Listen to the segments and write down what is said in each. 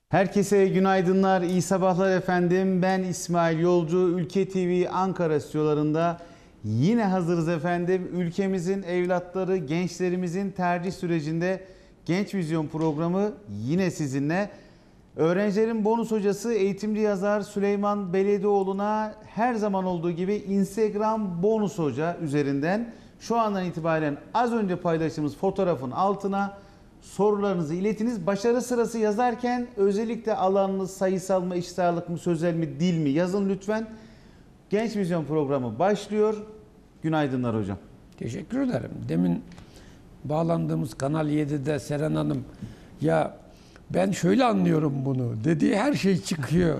Herkese günaydınlar, iyi sabahlar efendim. Ben İsmail Yolcu. Ülke TV Ankara stüdyolarında yine hazırız efendim. Ülkemizin evlatları, gençlerimizin tercih sürecinde Genç Vizyon programı yine sizinle. Öğrencilerin bonus hocası, eğitimci yazar Süleyman Belediyoğlu'na her zaman olduğu gibi Instagram bonus hoca üzerinden şu andan itibaren az önce paylaştığımız fotoğrafın altına sorularınızı iletiniz. Başarı sırası yazarken özellikle alanınız sayısal mı, eşit ağırlık mı, sözel mi, dil mi yazın lütfen. Genç Vizyon programı başlıyor. Günaydınlar hocam. Teşekkür ederim. Demin bağlandığımız Kanal 7'de Seren Hanım ya ben şöyle anlıyorum bunu dediği her şey çıkıyor.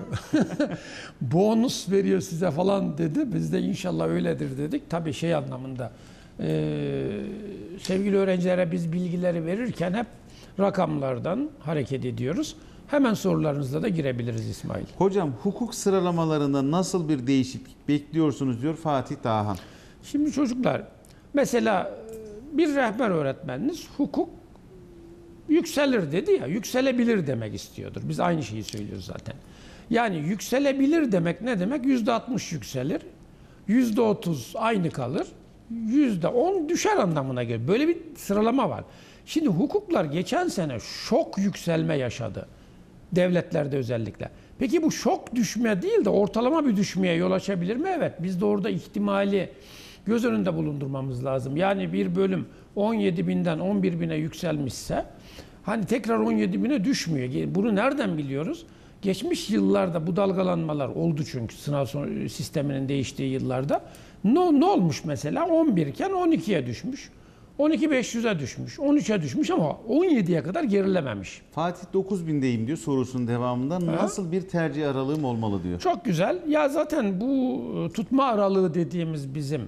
Bonus veriyor size falan dedi. Biz de inşallah öyledir dedik. Tabii şey anlamında sevgili öğrencilere biz bilgileri verirken hep rakamlardan hareket ediyoruz. Hemen sorularınızla da girebiliriz İsmail. Hocam hukuk sıralamalarında nasıl bir değişiklik bekliyorsunuz diyor Fatih Dağhan. Şimdi çocuklar mesela bir rehber öğretmeniniz hukuk yükselir dedi ya, yükselebilir demek istiyordur. Biz aynı şeyi söylüyoruz zaten. Yani yükselebilir demek ne demek? %60 yükselir, %30 aynı kalır, %10 düşer anlamına gelir. Böyle bir sıralama var. Şimdi hukuklar geçen sene şok yükselme yaşadı. Devletlerde özellikle. Peki bu şok düşme değil de ortalama bir düşmeye yol açabilir mi? Evet. Biz de orada ihtimali göz önünde bulundurmamız lazım. Yani bir bölüm 17 binden 11 bine yükselmişse hani tekrar 17 bine düşmüyor. Bunu nereden biliyoruz? Geçmiş yıllarda bu dalgalanmalar oldu çünkü sınav sisteminin değiştiği yıllarda. Ne olmuş mesela? 11 iken 12'ye düşmüş. 12.500'e düşmüş, 13'e düşmüş ama 17'ye kadar gerilememiş. Fatih 9.000'deyim diyor sorusunun devamında. Nasıl bir tercih aralığım olmalı diyor. Çok güzel. Ya zaten bu tutma aralığı dediğimiz bizim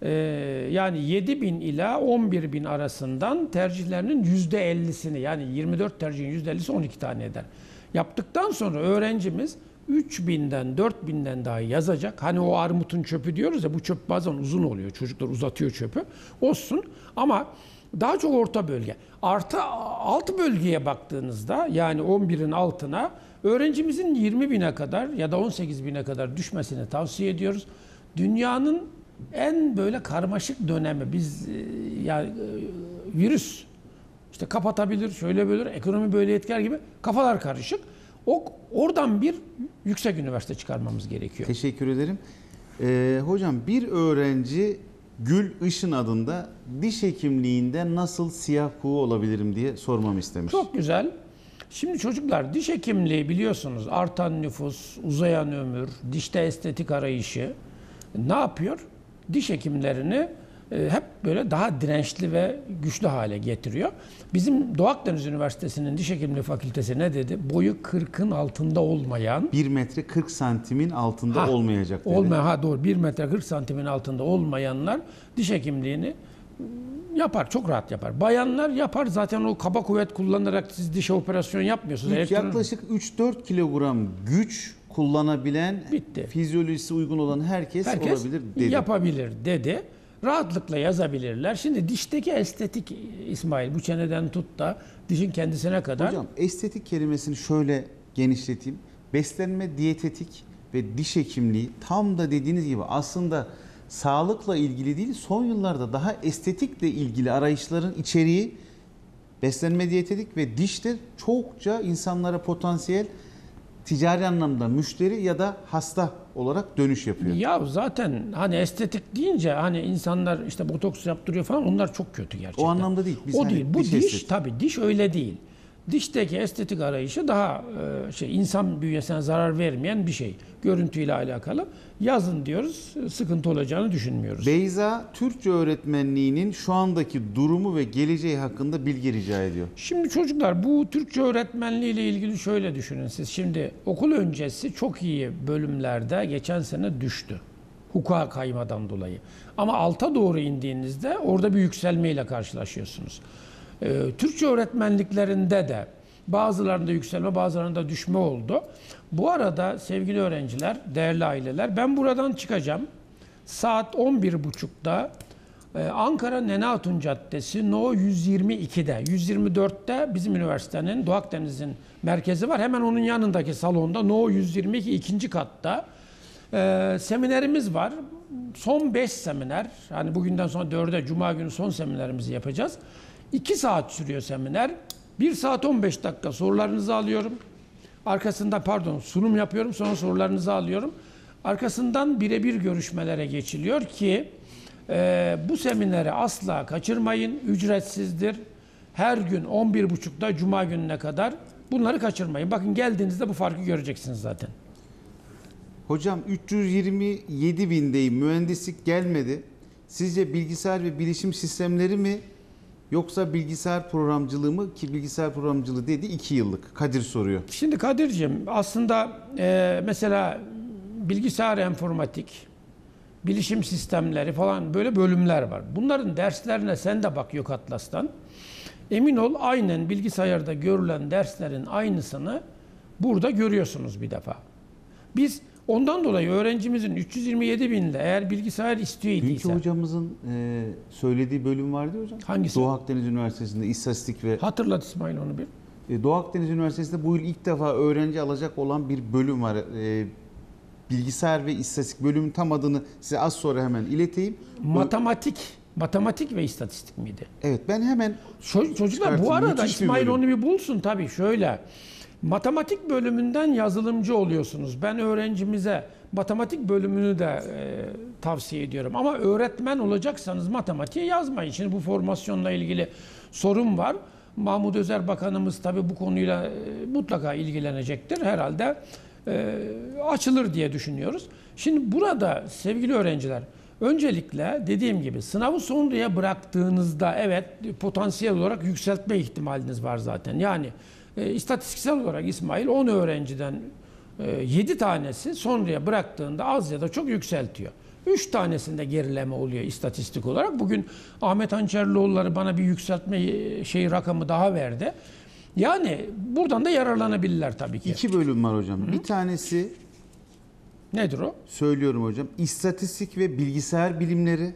yani 7.000 ila 11.000 arasından tercihlerinin %50'sini yani 24 tercihin %50'si 12 tane eder. Yaptıktan sonra öğrencimiz 3.000'den 4.000'den daha yazacak. Hani o armutun çöpü diyoruz ya bu çöp bazen uzun oluyor. Çocuklar uzatıyor çöpü. Olsun ama daha çok orta bölge. Artı alt bölgeye baktığınızda yani 11'in altına öğrencimizin 20.000'e kadar ya da 18.000'e kadar düşmesini tavsiye ediyoruz. Dünyanın en böyle karmaşık dönemi biz yani virüs işte kapatabilir, şöyle böyle ekonomi böyle etkiler gibi kafalar karışık. Oradan bir yüksek üniversite çıkarmamız gerekiyor. Teşekkür ederim. Hocam bir öğrenci Gül Işın adında diş hekimliğinde nasıl siyah kuğu olabilirim diye sormamı istemiş. Çok güzel. Şimdi çocuklar diş hekimliği biliyorsunuz artan nüfus, uzayan ömür, dişte estetik arayışı ne yapıyor? Diş hekimlerini hep böyle daha dirençli ve güçlü hale getiriyor. Bizim Doğu Akdeniz Üniversitesi'nin Diş Hekimliği Fakültesi ne dedi? Boyu 40'ın altında olmayan 1 metre 40 santimin altında olmayacak dedi. Doğru 1 metre 40 santimin altında olmayanlar diş hekimliğini yapar. Çok rahat yapar. Bayanlar yapar. Zaten o kaba kuvvet kullanarak siz dişe operasyon yapmıyorsunuz. Yaklaşık 3-4 kilogram güç kullanabilen, fizyolojisi uygun olan herkes olabilir dedi. Yapabilir dedi. Rahatlıkla yazabilirler. Şimdi dişteki estetik İsmail bu çeneden tut da dişin kendisine kadar. Hocam estetik kelimesini şöyle genişleteyim. Beslenme, diyetetik ve diş hekimliği tam da dediğiniz gibi aslında sağlıkla ilgili değil, son yıllarda daha estetikle ilgili arayışların içeriği beslenme, diyetetik ve diştir. Çokça insanlara potansiyel ticari anlamda müşteri ya da hasta olarak dönüş yapıyor. Ya zaten hani estetik deyince hani insanlar işte botoks yaptırıyor falan onlar çok kötü gerçekten. O anlamda değil. O değil. Bu diş tabii diş öyle değil. Dişteki estetik arayışı daha insan bünyesine zarar vermeyen bir şey. Görüntüyle alakalı. Yazın diyoruz, sıkıntı olacağını düşünmüyoruz. Beyza, Türkçe öğretmenliğinin şu andaki durumu ve geleceği hakkında bilgi rica ediyor. Şimdi çocuklar bu Türkçe öğretmenliği ile ilgili şöyle düşünün siz. Şimdi okul öncesi çok iyi bölümlerde geçen sene düştü. Hukuka kaymadan dolayı. Ama alta doğru indiğinizde orada bir yükselmeyle karşılaşıyorsunuz. Türkçe öğretmenliklerinde de bazılarında yükselme, bazılarında düşme oldu. Bu arada sevgili öğrenciler, değerli aileler, ben buradan çıkacağım. Saat 11.30'da Ankara Nene Hatun Caddesi No 122'de, 124'te bizim üniversitenin Doğu Akdeniz'in merkezi var. Hemen onun yanındaki salonda No 122 ikinci katta seminerimiz var. Son 5 seminer, hani bugünden sonra 4'e Cuma günü son seminerimizi yapacağız. 2 saat sürüyor seminer. 1 saat 15 dakika sorularınızı alıyorum. Arkasından sunum yapıyorum, sonra sorularınızı alıyorum. Arkasından birebir görüşmelere geçiliyor ki bu semineri asla kaçırmayın. Ücretsizdir. Her gün 11.30'da Cuma gününe kadar bunları kaçırmayın. Bakın geldiğinizde bu farkı göreceksiniz zaten. Hocam 327 bindeyim. Mühendislik gelmedi. Sizce bilgisayar ve bilişim sistemleri mi yoksa bilgisayar programcılığı mı? Ki bilgisayar programcılığı dedi 2 yıllık. Kadir soruyor. Şimdi Kadir'ciğim aslında mesela bilgisayar informatik, bilişim sistemleri falan böyle bölümler var. Bunların derslerine sen de bak Yok Atlas'tan. Emin ol aynen bilgisayarda görülen derslerin aynısını burada görüyorsunuz bir defa. Biz ondan dolayı öğrencimizin 327 binde eğer bilgisayar istiyor idiyse... Dünkü hocamızın söylediği bölüm vardı ya hocam. Hangisi? Doğu Akdeniz Üniversitesi'nde istatistik ve... Hatırlat İsmail onu bir. Doğu Akdeniz Üniversitesi'nde bu yıl ilk defa öğrenci alacak olan bir bölüm var. Bilgisayar ve istatistik bölümün tam adını size az sonra hemen ileteyim. Matematik ve istatistik miydi? Evet, ben hemen Çocuklar bu arada müthiş bir İsmail bölüm. onu bir bulsun tabii şöyle. Matematik bölümünden yazılımcı oluyorsunuz. Ben öğrencimize matematik bölümünü de tavsiye ediyorum. Ama öğretmen olacaksanız matematiği yazmayın. Şimdi bu formasyonla ilgili sorun var. Mahmut Özer Bakanımız tabii bu konuyla mutlaka ilgilenecektir. Herhalde açılır diye düşünüyoruz. Şimdi burada sevgili öğrenciler, öncelikle dediğim gibi sınavı sonraya bıraktığınızda evet potansiyel olarak yükseltme ihtimaliniz var zaten. Yani istatistiksel olarak İsmail 10 öğrenciden 7 tanesi sonraya bıraktığında az ya da çok yükseltiyor. 3 tanesinde gerileme oluyor istatistik olarak. Bugün Ahmet Hançerlioğulları bana bir yükseltme rakamı daha verdi. Yani buradan da yararlanabilirler tabii ki. 2 bölüm var hocam. Hı-hı. Bir tanesi nedir o? Söylüyorum hocam. İstatistik ve bilgisayar bilimleri.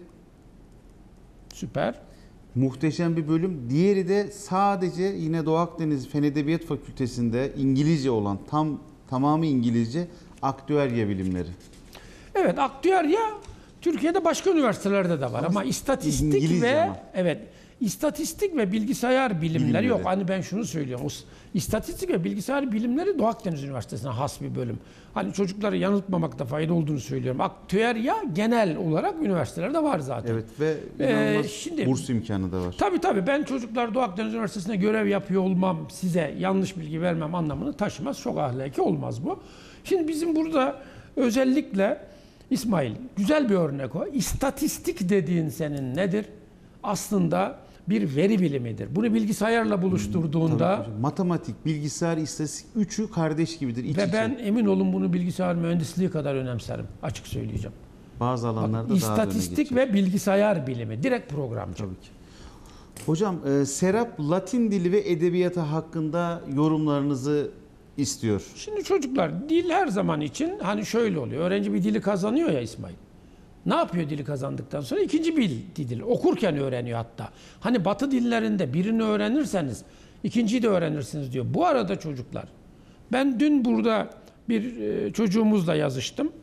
Süper. Muhteşem bir bölüm. Diğeri de sadece yine Doğu Akdeniz Fen Edebiyat Fakültesi'nde İngilizce olan tamamı İngilizce aktüerya bilimleri. Evet, aktüerya Türkiye'de başka üniversitelerde de var ama istatistik İngilizce ve ama. istatistik ve bilgisayar bilimleri yok. Hani ben şunu söylüyorum. İstatistik ve bilgisayar bilimleri Doğu Akdeniz Üniversitesi'ne has bir bölüm. Hani çocukları yanıltmamakta fayda olduğunu söylüyorum. Aktüerya genel olarak üniversitelerde var zaten. Evet ve inanılmaz burs imkanı da var. Tabii ben çocuklar Doğu Akdeniz Üniversitesi'nde görev yapıyor olmam, size yanlış bilgi vermem anlamını taşımaz. Çok ahlaki olmaz bu. Şimdi bizim burada özellikle İsmail güzel bir örnek o. İstatistik dediğin senin nedir? Aslında bir veri bilimidir. Bunu bilgisayarla buluşturduğunda... Matematik, bilgisayar, istatistik üçü kardeş gibidir. Ve ben emin olun bunu bilgisayar mühendisliği kadar önemserim. Açık söyleyeceğim. Bazı alanlarda daha İstatistik ve bilgisayar bilimi. Direkt programcı. Tabii ki. Hocam Serap Latin dili ve edebiyatı hakkında yorumlarınızı istiyor. Şimdi çocuklar dil her zaman için hani şöyle oluyor. Öğrenci bir dili kazanıyor ya İsmail. Ne yapıyor dili kazandıktan sonra? İkinci bir dil. Okurken öğreniyor hatta. Hani Batı dillerinde birini öğrenirseniz ikinciyi de öğrenirsiniz diyor. Bu arada çocuklar ben dün burada bir çocuğumuzla yazıştım.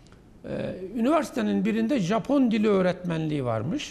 Üniversitenin birinde Japon dili öğretmenliği varmış.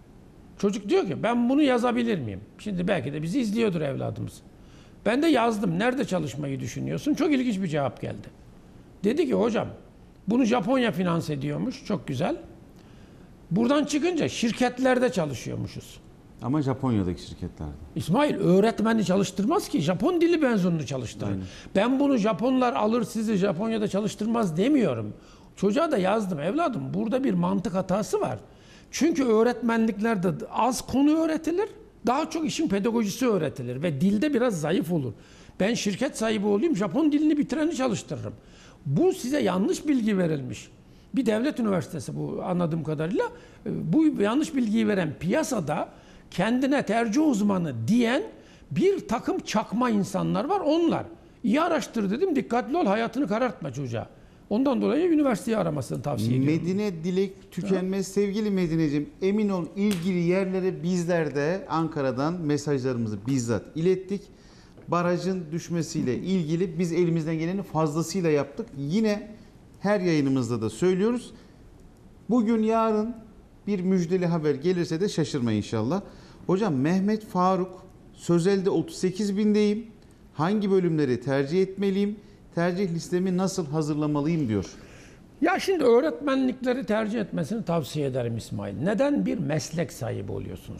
Çocuk diyor ki ben bunu yazabilir miyim? Şimdi belki de bizi izliyordur evladımız. Ben de yazdım. Nerede çalışmayı düşünüyorsun? Çok ilginç bir cevap geldi. Dedi ki hocam bunu Japonya finanse ediyormuş. Çok güzel. Buradan çıkınca şirketlerde çalışıyormuşuz. Ama Japonya'daki şirketlerde. İsmail öğretmeni çalıştırmaz ki. Japon dili mezununu çalıştırır. Aynen. Ben bunu Japonlar alır sizi Japonya'da çalıştırmaz demiyorum. Çocuğa da yazdım. Evladım burada bir mantık hatası var. Çünkü öğretmenliklerde az konu öğretilir. Daha çok işin pedagojisi öğretilir. Ve dilde biraz zayıf olur. Ben şirket sahibi olayım Japon dilini bitireni çalıştırırım. Bu size yanlış bilgi verilmiş. Bir devlet üniversitesi bu anladığım kadarıyla. Bu yanlış bilgiyi veren piyasada kendine tercih uzmanı diyen bir takım çakma insanlar var onlar. İyi araştır dedim dikkatli ol hayatını karartma çocuğa. Ondan dolayı üniversiteyi aramasını tavsiye ediyorum. Medine Dilek tükenmez. Sevgili Medine'cim, emin ol ilgili yerlere bizler de Ankara'dan mesajlarımızı bizzat ilettik. Barajın düşmesiyle ilgili biz elimizden geleni fazlasıyla yaptık. Yine her yayınımızda da söylüyoruz. Bugün yarın bir müjdeli haber gelirse de şaşırma inşallah. Hocam Mehmet Faruk, Sözel'de 38.000'deyim. Hangi bölümleri tercih etmeliyim? Tercih listemi nasıl hazırlamalıyım diyor. Ya şimdi öğretmenlikleri tercih etmesini tavsiye ederim İsmail. Neden? Bir meslek sahibi oluyorsunuz.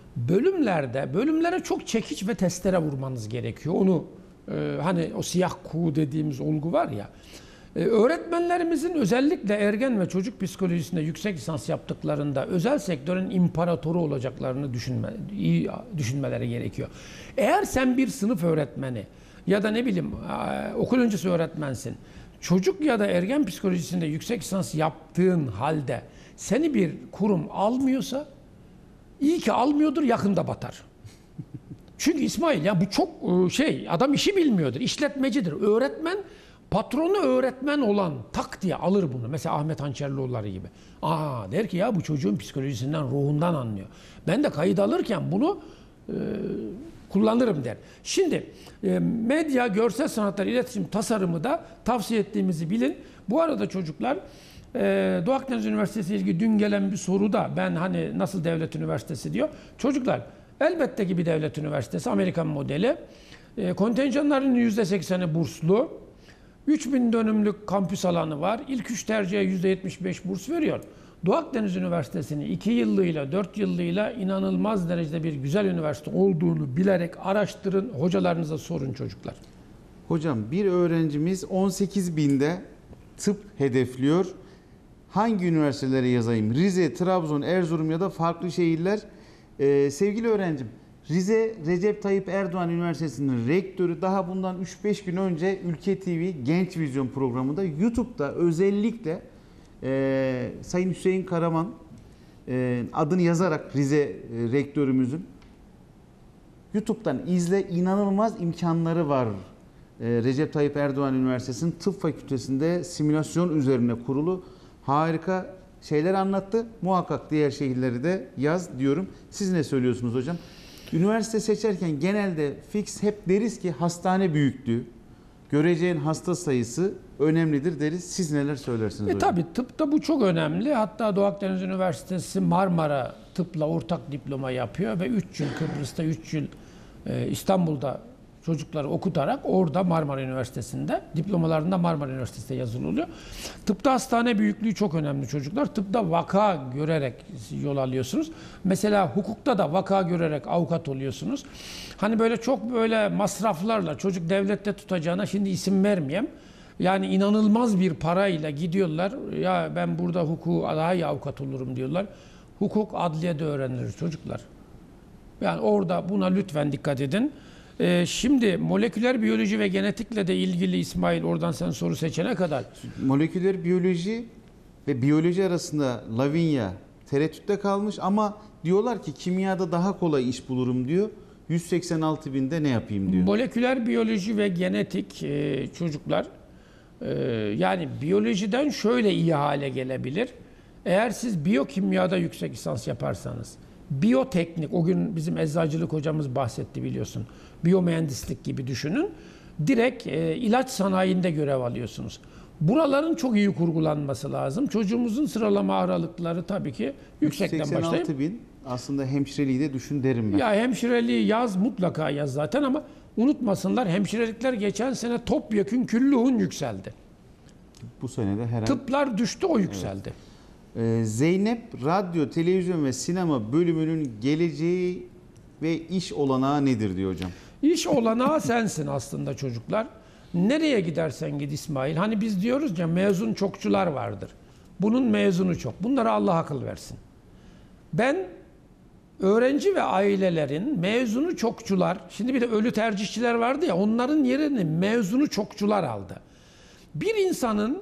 Bölümlere çok çekiç ve testere vurmanız gerekiyor. Onu hani o siyah kuğu dediğimiz olgu var ya. Öğretmenlerimizin özellikle ergen ve çocuk psikolojisinde yüksek lisans yaptıklarında özel sektörün imparatoru olacaklarını iyi düşünmeleri gerekiyor. Eğer sen bir sınıf öğretmeni ya da ne bileyim okul öncesi öğretmensin, çocuk ya da ergen psikolojisinde yüksek lisans yaptığın halde seni bir kurum almıyorsa, iyi ki almıyordur, yakında batar. Çünkü İsmail ya bu çok adam işi bilmiyordur, işletmecidir. Öğretmen, patronu öğretmen olan tak diye alır bunu. Mesela Ahmet Hançerlioğulları gibi. Der ki ya bu çocuğun psikolojisinden, ruhundan anlıyor. Ben de kayıt alırken bunu kullanırım der. Şimdi medya, görsel sanatlar, iletişim, tasarımı da tavsiye ettiğimizi bilin. Bu arada çocuklar, Doğu Akdeniz Üniversitesi ile ilgili dün gelen bir soruda ben hani nasıl devlet üniversitesi diyor. Çocuklar elbette ki bir devlet üniversitesi, Amerikan modeli. Kontenjanların %80'i burslu. 3000 dönümlük kampüs alanı var. İlk 3 tercihe %75 burs veriyor. Doğu Akdeniz Üniversitesi'ni 2 yıllığıyla 4 yıllığıyla inanılmaz derecede bir güzel üniversite olduğunu bilerek araştırın, hocalarınıza sorun çocuklar. Hocam bir öğrencimiz 18.000'de tıp hedefliyor. Hangi üniversitelere yazayım? Rize, Trabzon, Erzurum ya da farklı şehirler. Sevgili öğrencim, Rize Recep Tayyip Erdoğan Üniversitesi'nin rektörü daha bundan 3-5 gün önce Ülke TV Genç Vizyon programında YouTube'da özellikle Sayın Hüseyin Karaman adını yazarak Rize rektörümüzün YouTube'dan izle, inanılmaz imkanları var. Recep Tayyip Erdoğan Üniversitesi'nin tıp fakültesinde simülasyon üzerine kurulu harika şeyler anlattı. Muhakkak diğer şehirleri de yaz diyorum. Siz ne söylüyorsunuz hocam? Üniversite seçerken genelde fix hep deriz ki hastane büyüklüğü, göreceğin hasta sayısı önemlidir deriz. Siz neler söylersiniz hocam? Tabii tıpta bu çok önemli. Hatta Doğu Akdeniz Üniversitesi Marmara tıpla ortak diploma yapıyor ve 3 yıl Kıbrıs'ta, 3 yıl İstanbul'da çocukları okutarak orada Marmara Üniversitesi'nde diplomalarında Marmara Üniversitesi'nde yazılı oluyor. Tıpta hastane büyüklüğü çok önemli çocuklar. Tıpta vaka görerek yol alıyorsunuz. Mesela hukukta da vaka görerek avukat oluyorsunuz. Hani böyle çok böyle masraflarla çocuk devlette tutacağına şimdi isim vermeyeyim. Yani inanılmaz bir parayla gidiyorlar. Ya ben burada hukuku daha iyi avukat olurum diyorlar. Hukuk adliyede öğrenilir çocuklar. Yani orada buna lütfen dikkat edin. Şimdi moleküler biyoloji ve genetikle de ilgili İsmail, oradan sen soru seçene kadar. Moleküler biyoloji ve biyoloji arasında Lavinia tereddütte kalmış ama diyorlar ki kimyada daha kolay iş bulurum diyor. 186.000'de ne yapayım diyor. Moleküler biyoloji ve genetik çocuklar yani biyolojiden şöyle iyi hale gelebilir. Eğer siz biyokimyada yüksek lisans yaparsanız, biyoteknik, o gün bizim eczacılık hocamız bahsetti biliyorsun. Biyomühendislik gibi düşünün. Direkt ilaç sanayinde görev alıyorsunuz. Buraların çok iyi kurgulanması lazım. Çocuğumuzun sıralama aralıkları tabii ki yüksekten başlayıp. 186.000 aslında hemşireliği de düşün derim ben. Ya hemşireliği yaz, mutlaka yaz zaten ama unutmasınlar, hemşirelikler geçen sene topyekün küllüğün yükseldi. Bu sene de herhalde. Tıplar düştü, o yükseldi. Evet. Zeynep radyo, televizyon ve sinema bölümünün geleceği ve iş olanağı nedir diyor hocam. İş olanağı sensin aslında çocuklar. Nereye gidersen git İsmail. Hani biz diyoruz ya, mezun çokçular vardır. Bunun mezunu çok. Bunlara Allah akıl versin. Ben öğrenci ve ailelerin mezunu çokçular, şimdi bir de ölü tercihçiler vardı ya, onların yerini mezunu çokçular aldı. Bir insanın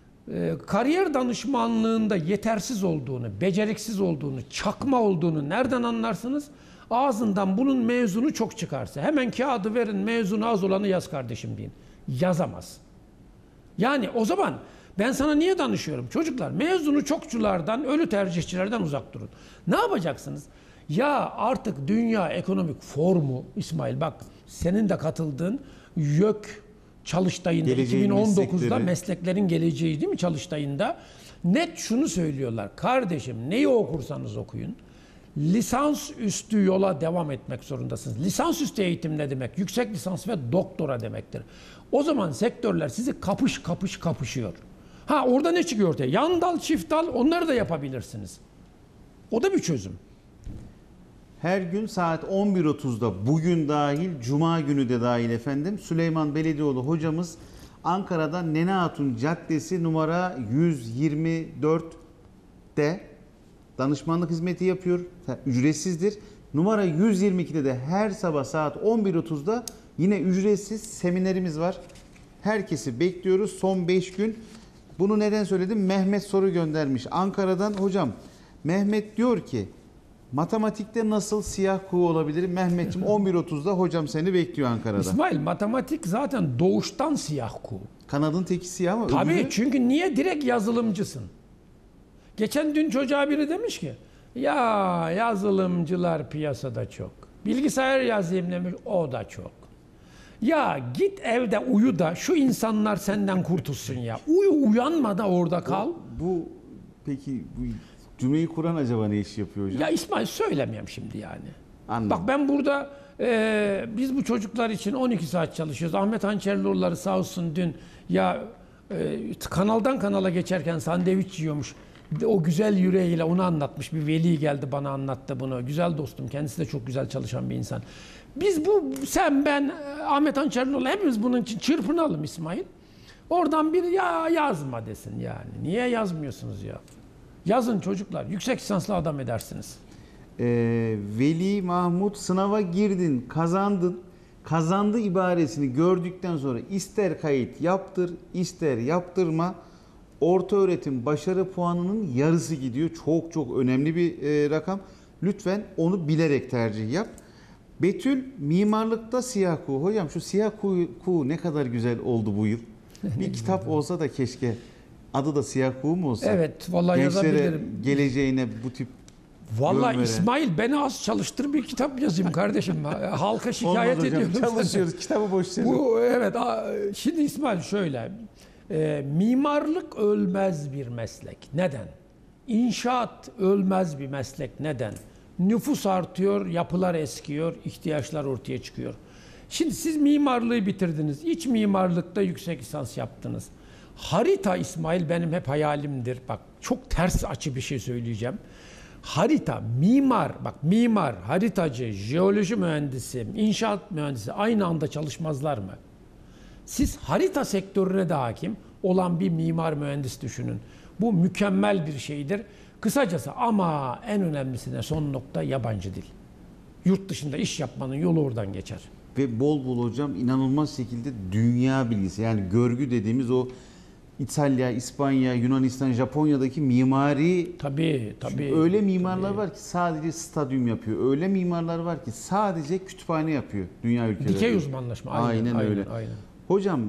kariyer danışmanlığında yetersiz olduğunu, beceriksiz olduğunu, çakma olduğunu nereden anlarsınız? Ağzından bunun mezunu çok çıkarsa. Hemen kağıdı verin, mezunu az olanı yaz kardeşim deyin. Yazamaz. Yani o zaman Ben sana niye danışıyorum? Çocuklar mezunu çokçulardan, ölü tercihçilerden uzak durun. Ne yapacaksınız? Ya artık Dünya Ekonomik Forumu, İsmail bak senin de katıldığın YÖK Çalıştayı'nda Geleceğin 2019'da meslekleri. mesleklerin geleceği değil mi Çalıştayı'nda? Net şunu söylüyorlar. Kardeşim neyi okursanız okuyun. Lisans üstü yola devam etmek zorundasınız. Lisans üstü eğitim ne demek? Yüksek lisans ve doktora demektir. O zaman sektörler sizi kapışıyor. Ha orada ne çıkıyor ortaya? Yan dal, çift dal onları da yapabilirsiniz. O da bir çözüm. Her gün saat 11.30'da bugün dahil, Cuma günü de dahil efendim, Süleyman Beledioğlu hocamız Ankara'da Nene Hatun Caddesi numara 124'te danışmanlık hizmeti yapıyor. Ücretsizdir. Numara 122'de de her sabah saat 11.30'da yine ücretsiz seminerimiz var. Herkesi bekliyoruz. Son 5 gün. Bunu neden söyledim? Mehmet soru göndermiş Ankara'dan. Hocam Mehmet diyor ki matematikte nasıl siyah kuğu olabilirim? Mehmetciğim 11.30'da hocam seni bekliyor Ankara'da. İsmail matematik zaten doğuştan siyah kuğu. Kanadın teki siyah ama Tabii öbürü... çünkü niye direkt yazılımcısın? Geçen dün çocuğa biri demiş ki ya yazılımcılar piyasada çok. Bilgisayar yazayım demiş o da çok. Ya git evde uyu da şu insanlar senden kurtulsun ya. Uyanma da orada kal. Peki bu cümleyi kuran acaba ne iş yapıyor hocam? Ya İsmail söylemeyeyim şimdi yani. Anladım. Bak ben burada biz bu çocuklar için 12 saat çalışıyoruz. Ahmet Hançerlioğulları sağ olsun dün ya kanaldan kanala geçerken sandviç yiyormuş. O güzel yüreğiyle onu anlatmış. Bir veli geldi bana anlattı bunu. Güzel dostum. Kendisi de çok güzel çalışan bir insan. Biz sen, ben, Ahmet Hançerlioğlu hepimiz bunun için çırpınalım İsmail. Oradan biri ya yazma desin yani. Niye yazmıyorsunuz ya? Yazın çocuklar. Yüksek lisanslı adam edersiniz. Veli Mahmut sınava girdin, kazandın. Kazandı ibaresini gördükten sonra ister kayıt yaptır, ister yaptırma. Orta öğretim başarı puanının yarısı gidiyor. Çok çok önemli bir rakam. Lütfen onu bilerek tercih yap. Betül mimarlıkta siyah kuğu. Hocam şu siyah kuğu ne kadar güzel oldu bu yıl. Bir kitap olsa da keşke. Adı da siyah kuğu mu olsa? Evet vallahi Gençlere yazabilirim. geleceğine bu tip Vallahi yön veren. İsmail beni az çalıştır bir kitap yazayım kardeşim. Halka şikayet Olmaz hocam, ediyorum. çalışıyoruz. Kitabı boş verin. Bu evet. Şimdi İsmail şöyle. Mimarlık ölmez bir meslek. Neden? İnşaat ölmez bir meslek. Neden? Nüfus artıyor, yapılar eskiyor, ihtiyaçlar ortaya çıkıyor. Şimdi siz mimarlığı bitirdiniz. İç mimarlıkta yüksek lisans yaptınız. Harita İsmail benim hep hayalimdir. Bak çok ters açı bir şey söyleyeceğim. Harita, mimar, haritacı, jeoloji mühendisi, inşaat mühendisi aynı anda çalışmazlar mı? Siz harita sektörüne de hakim olan bir mimar mühendis düşünün. Bu mükemmel bir şeydir. Kısacası ama en önemlisine son nokta yabancı dil. Yurt dışında iş yapmanın yolu oradan geçer. Ve bol bol hocam inanılmaz şekilde dünya bilgisi. Yani görgü dediğimiz o İtalya, İspanya, Yunanistan, Japonya'daki mimari... Tabii. Öyle mimarlar var ki sadece stadyum yapıyor. Öyle mimarlar var ki sadece kütüphane yapıyor dünya ülkelerinde. Dikey uzmanlaşma. Aynen öyle. Hocam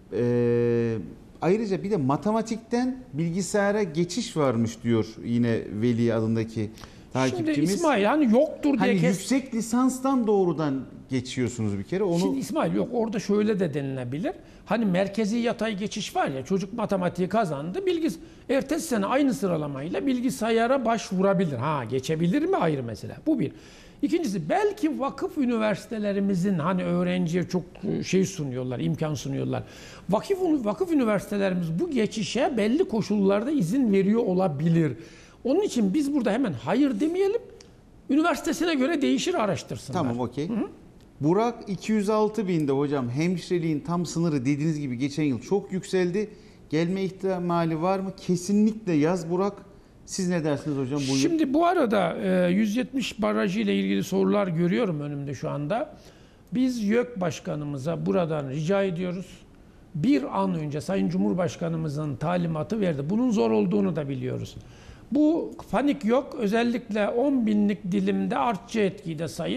ayrıca bir de matematikten bilgisayara geçiş varmış diyor yine Veli adındaki takipçimiz. Şimdi İsmail hani yoktur diye hani yüksek lisanstan doğrudan geçiyorsunuz bir kere. Onu... Şimdi İsmail yok orada şöyle de denilebilir. Hani merkezi yatay geçiş var ya çocuk matematiği kazandı. Ertesi sene aynı sıralamayla bilgisayara başvurabilir. Geçebilir mi ayrı mesele. Bu bir. İkincisi belki vakıf üniversitelerimizin hani öğrenciye çok sunuyorlar, imkan sunuyorlar. Vakıf üniversitelerimiz bu geçişe belli koşullarda izin veriyor olabilir. Onun için biz burada hemen hayır demeyelim. Üniversitesine göre değişir araştırsınlar. Tamam okey. Burak 206.000'de hocam hemşireliğin tam sınırı dediğiniz gibi geçen yıl çok yükseldi. Gelme ihtimali var mı? Kesinlikle yaz Burak. Siz ne dersiniz hocam? Şimdi bu arada 170 barajı ile ilgili sorular görüyorum önümde şu anda. Biz YÖK Başkanımıza buradan rica ediyoruz. Bir an önce Sayın Cumhurbaşkanımızın talimatı verdi. Bunun zor olduğunu da biliyoruz. Bu panik yok. Özellikle 10 binlik dilimde artçı etkiyi de sayın.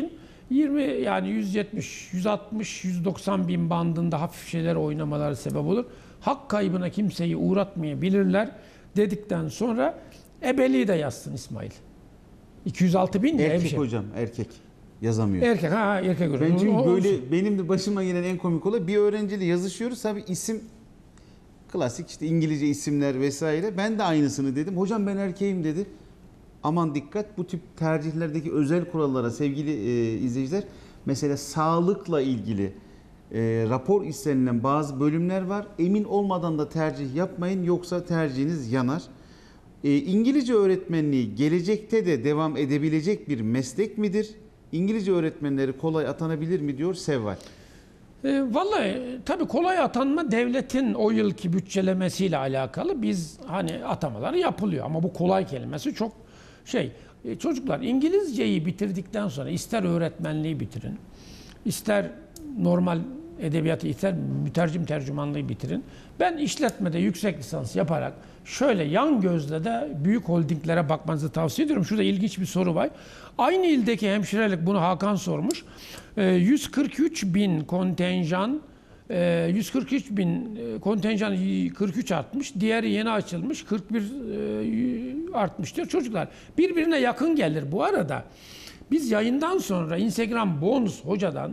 20 yani 170, 160, 190 bin bandında hafif şeyler oynamaları sebep olur. Hak kaybına kimseyi uğratmayabilirler dedikten sonra ebeliği de yazsın İsmail. 206 bin diye bir Erkek şey. hocam, erkek yazamıyor. Erkek, erkek hocam. Ben çünkü O- böyle benim de başıma gelen en komik olay, bir öğrenciyle yazışıyoruz. Tabii isim klasik işte İngilizce isimler vesaire. Ben de aynısını dedim. Hocam ben erkeğim dedi. Aman dikkat, bu tip tercihlerdeki özel kurallara sevgili izleyiciler. Mesela sağlıkla ilgili rapor istenilen bazı bölümler var. Emin olmadan da tercih yapmayın, yoksa tercihiniz yanar. İngilizce öğretmenliği gelecekte de devam edebilecek bir meslek midir? İngilizce öğretmenleri kolay atanabilir mi diyor Sevval. Vallahi tabii kolay atanma devletin o yılki bütçelemesiyle alakalı. Biz hani atamaları yapılıyor ama bu kolay kelimesi çok şey. Çocuklar İngilizceyi bitirdikten sonra ister öğretmenliği bitirin, ister normal edebiyatı, ister mütercim tercümanlığı bitirin. Ben işletmede yüksek lisans yaparak şöyle yan gözle de büyük holdinglere bakmanızı tavsiye ediyorum. Şurada ilginç bir soru var. Aynı ildeki hemşirelik, bunu Hakan sormuş. 143 bin kontenjan, 143 bin kontenjan 43 artmış. Diğeri yeni açılmış 41 artmış diyor. Çocuklar birbirine yakın gelir bu arada. Biz yayından sonra Instagram bonus hocadan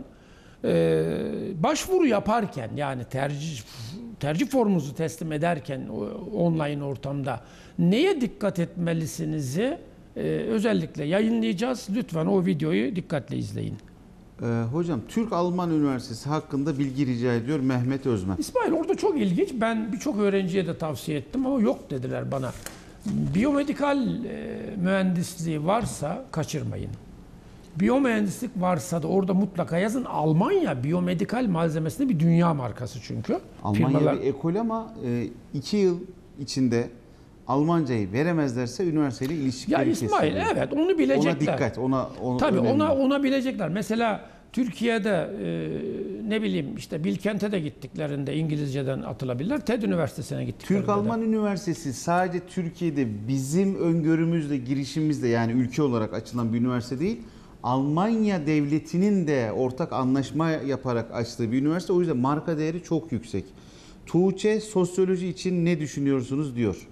başvuru yaparken, yani tercih formunuzu teslim ederken online ortamda neye dikkat etmelisinizi özellikle yayınlayacağız. Lütfen o videoyu dikkatle izleyin. Hocam Türk-Alman Üniversitesi hakkında bilgi rica ediyor Mehmet Özmen. İsmail, orada çok ilginç. Ben birçok öğrenciye de tavsiye ettim ama yok dediler bana. Biyomedikal mühendisliği varsa kaçırmayın. Biyomühendislik varsa da orada mutlaka yazın. Almanya biyomedikal malzemesinde bir dünya markası çünkü. Almanya bir ekol ama 2 yıl içinde Almancayı veremezlerse üniversiteyle ilişkileri Ya İsmail, kesiliyor. evet, onu bilecekler. Ona dikkat, ona Tabii önemli. ona bilecekler. Mesela Türkiye'de ne bileyim işte Bilkent'e de gittiklerinde İngilizceden atılabilirler. TED Üniversitesi'ne gittiklerinde Türk-Alman Üniversitesi sadece Türkiye'de bizim öngörümüzle, girişimimizle, yani ülke olarak açılan bir üniversite değil. Almanya devletinin de ortak anlaşma yaparak açtığı bir üniversite. O yüzden marka değeri çok yüksek. Tuğçe, sosyoloji için ne düşünüyorsunuz diyor.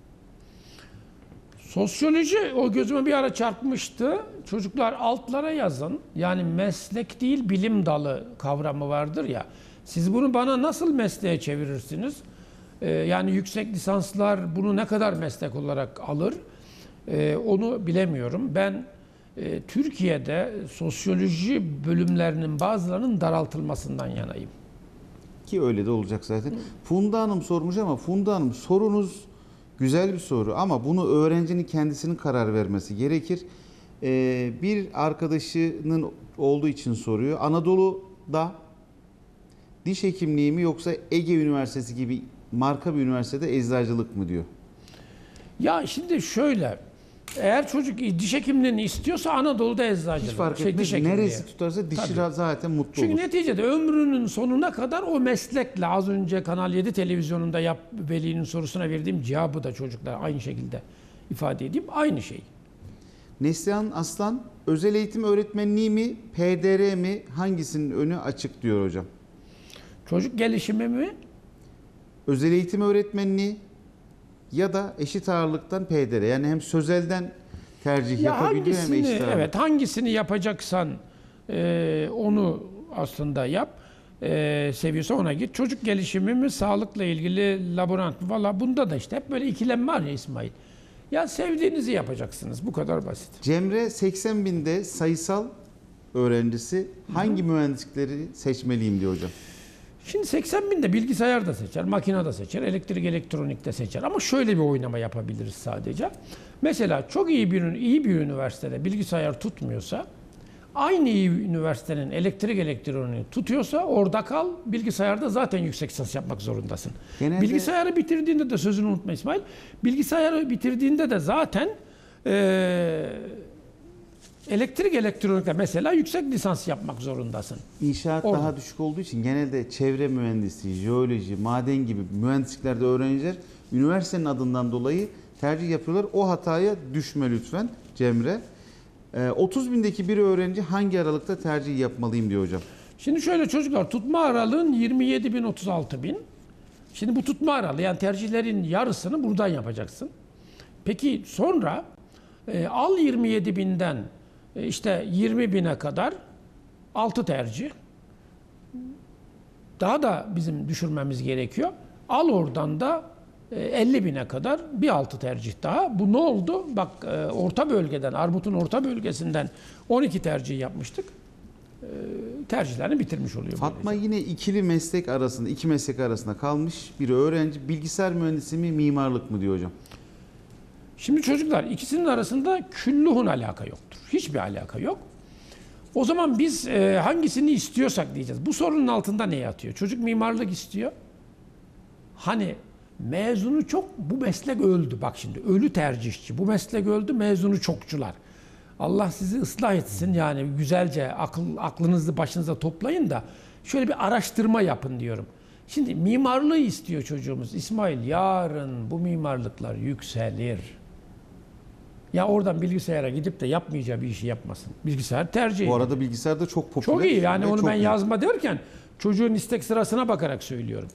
Sosyoloji o gözüme bir ara çarpmıştı. Çocuklar altlara yazın. Yani meslek değil bilim dalı kavramı vardır ya. Siz bunu bana nasıl mesleğe çevirirsiniz? Yani yüksek lisanslar bunu ne kadar meslek olarak alır? Onu bilemiyorum. Ben Türkiye'de sosyoloji bölümlerinin bazılarının daraltılmasından yanayım. Ki öyle de olacak zaten. Funda Hanım sormuş ama Funda Hanım, sorunuz güzel bir soru ama bunu öğrencinin kendisinin karar vermesi gerekir. Bir arkadaşının olduğu için soruyor. Anadolu'da diş hekimliği mi yoksa Ege Üniversitesi gibi marka bir üniversitede eczacılık mı diyor. Ya şimdi şöyle, eğer çocuk diş hekimliğini istiyorsa Anadolu'da eczacılık. Hiç fark etmez. diş hekimliği. Neresi tutarsa dişi Tabii. zaten mutlu Çünkü olur. neticede ömrünün sonuna kadar o meslekle, az önce Kanal 7 televizyonunda velinin sorusuna verdiğim cevabı da çocuklar aynı şekilde ifade edeyim. Aynı şey. Neslihan Aslan, özel eğitim öğretmenliği mi, PDR mi, hangisinin önü açık diyor hocam. Çocuk gelişimi mi? Özel eğitim öğretmenliği ya da eşit ağırlıktan PDR. Yani hem sözelden tercih yapabiliyor hem eşit ağırlık. Evet, hangisini yapacaksan onu aslında yap. Seviyorsa ona git. Çocuk gelişimi mi, sağlıkla ilgili laborant mı? Valla bunda da işte hep böyle ikilem var ya İsmail. Ya sevdiğinizi yapacaksınız. Bu kadar basit. Cemre 80 binde sayısal öğrencisi, hangi mühendislikleri seçmeliyim diyor hocam. Şimdi 80 binde bilgisayar da seçer, makine de seçer, elektrik elektronik de seçer. Ama şöyle bir oynama yapabiliriz sadece. Mesela çok iyi bir üniversitede bilgisayar tutmuyorsa, aynı iyi üniversitenin elektrik elektroniği tutuyorsa orada kal. Bilgisayarda zaten yüksek lisans yapmak zorundasın. Genelde... Bilgisayarı bitirdiğinde de, sözünü unutma İsmail, bilgisayarı bitirdiğinde de zaten elektrik elektronikte mesela yüksek lisans yapmak zorundasın. İnşaat Orada. daha düşük olduğu için genelde çevre mühendisliği, jeoloji, maden gibi mühendisliklerde öğrenciler üniversitenin adından dolayı tercih yapıyorlar. O hataya düşme lütfen Cemre. 30 bindeki bir öğrenci hangi aralıkta tercih yapmalıyım diyor hocam. Şimdi şöyle çocuklar, tutma aralığın 27 bin 36 bin. Şimdi bu tutma aralığı, yani tercihlerin yarısını buradan yapacaksın. Peki sonra al 27 binden işte 20 bine kadar 6 tercih. Daha da bizim düşürmemiz gerekiyor. Al oradan da 50 bine kadar bir 6 tercih daha. Bu ne oldu? Bak, orta bölgeden, Armut'un orta bölgesinden 12 tercih yapmıştık. Tercihlerini bitirmiş oluyor. Fatma yine iki meslek arasında kalmış bir öğrenci. Bilgisayar mühendisi mi, mimarlık mı diyor hocam. Şimdi çocuklar, ikisinin arasında külluhun alaka yoktur. Hiçbir alaka yok. O zaman biz hangisini istiyorsak diyeceğiz. Bu sorunun altında ne yatıyor? Çocuk mimarlık istiyor. Hani mezunu çok, bu meslek öldü. Bak şimdi, ölü tercihçi. Bu meslek öldü, mezunu çokçular. Allah sizi ıslah etsin, yani güzelce aklınızı başınıza toplayın da şöyle bir araştırma yapın diyorum. Şimdi mimarlığı istiyor çocuğumuz. İsmail, yarın bu mimarlıklar yükselir. Ya oradan bilgisayara gidip de yapmayacağı bir işi yapmasın. Bilgisayar tercih ediyor. Bu arada bilgisayar da çok popüler. Çok iyi, yani onu çok ben iyi. yazma derken çocuğun istek sırasına bakarak söylüyorum.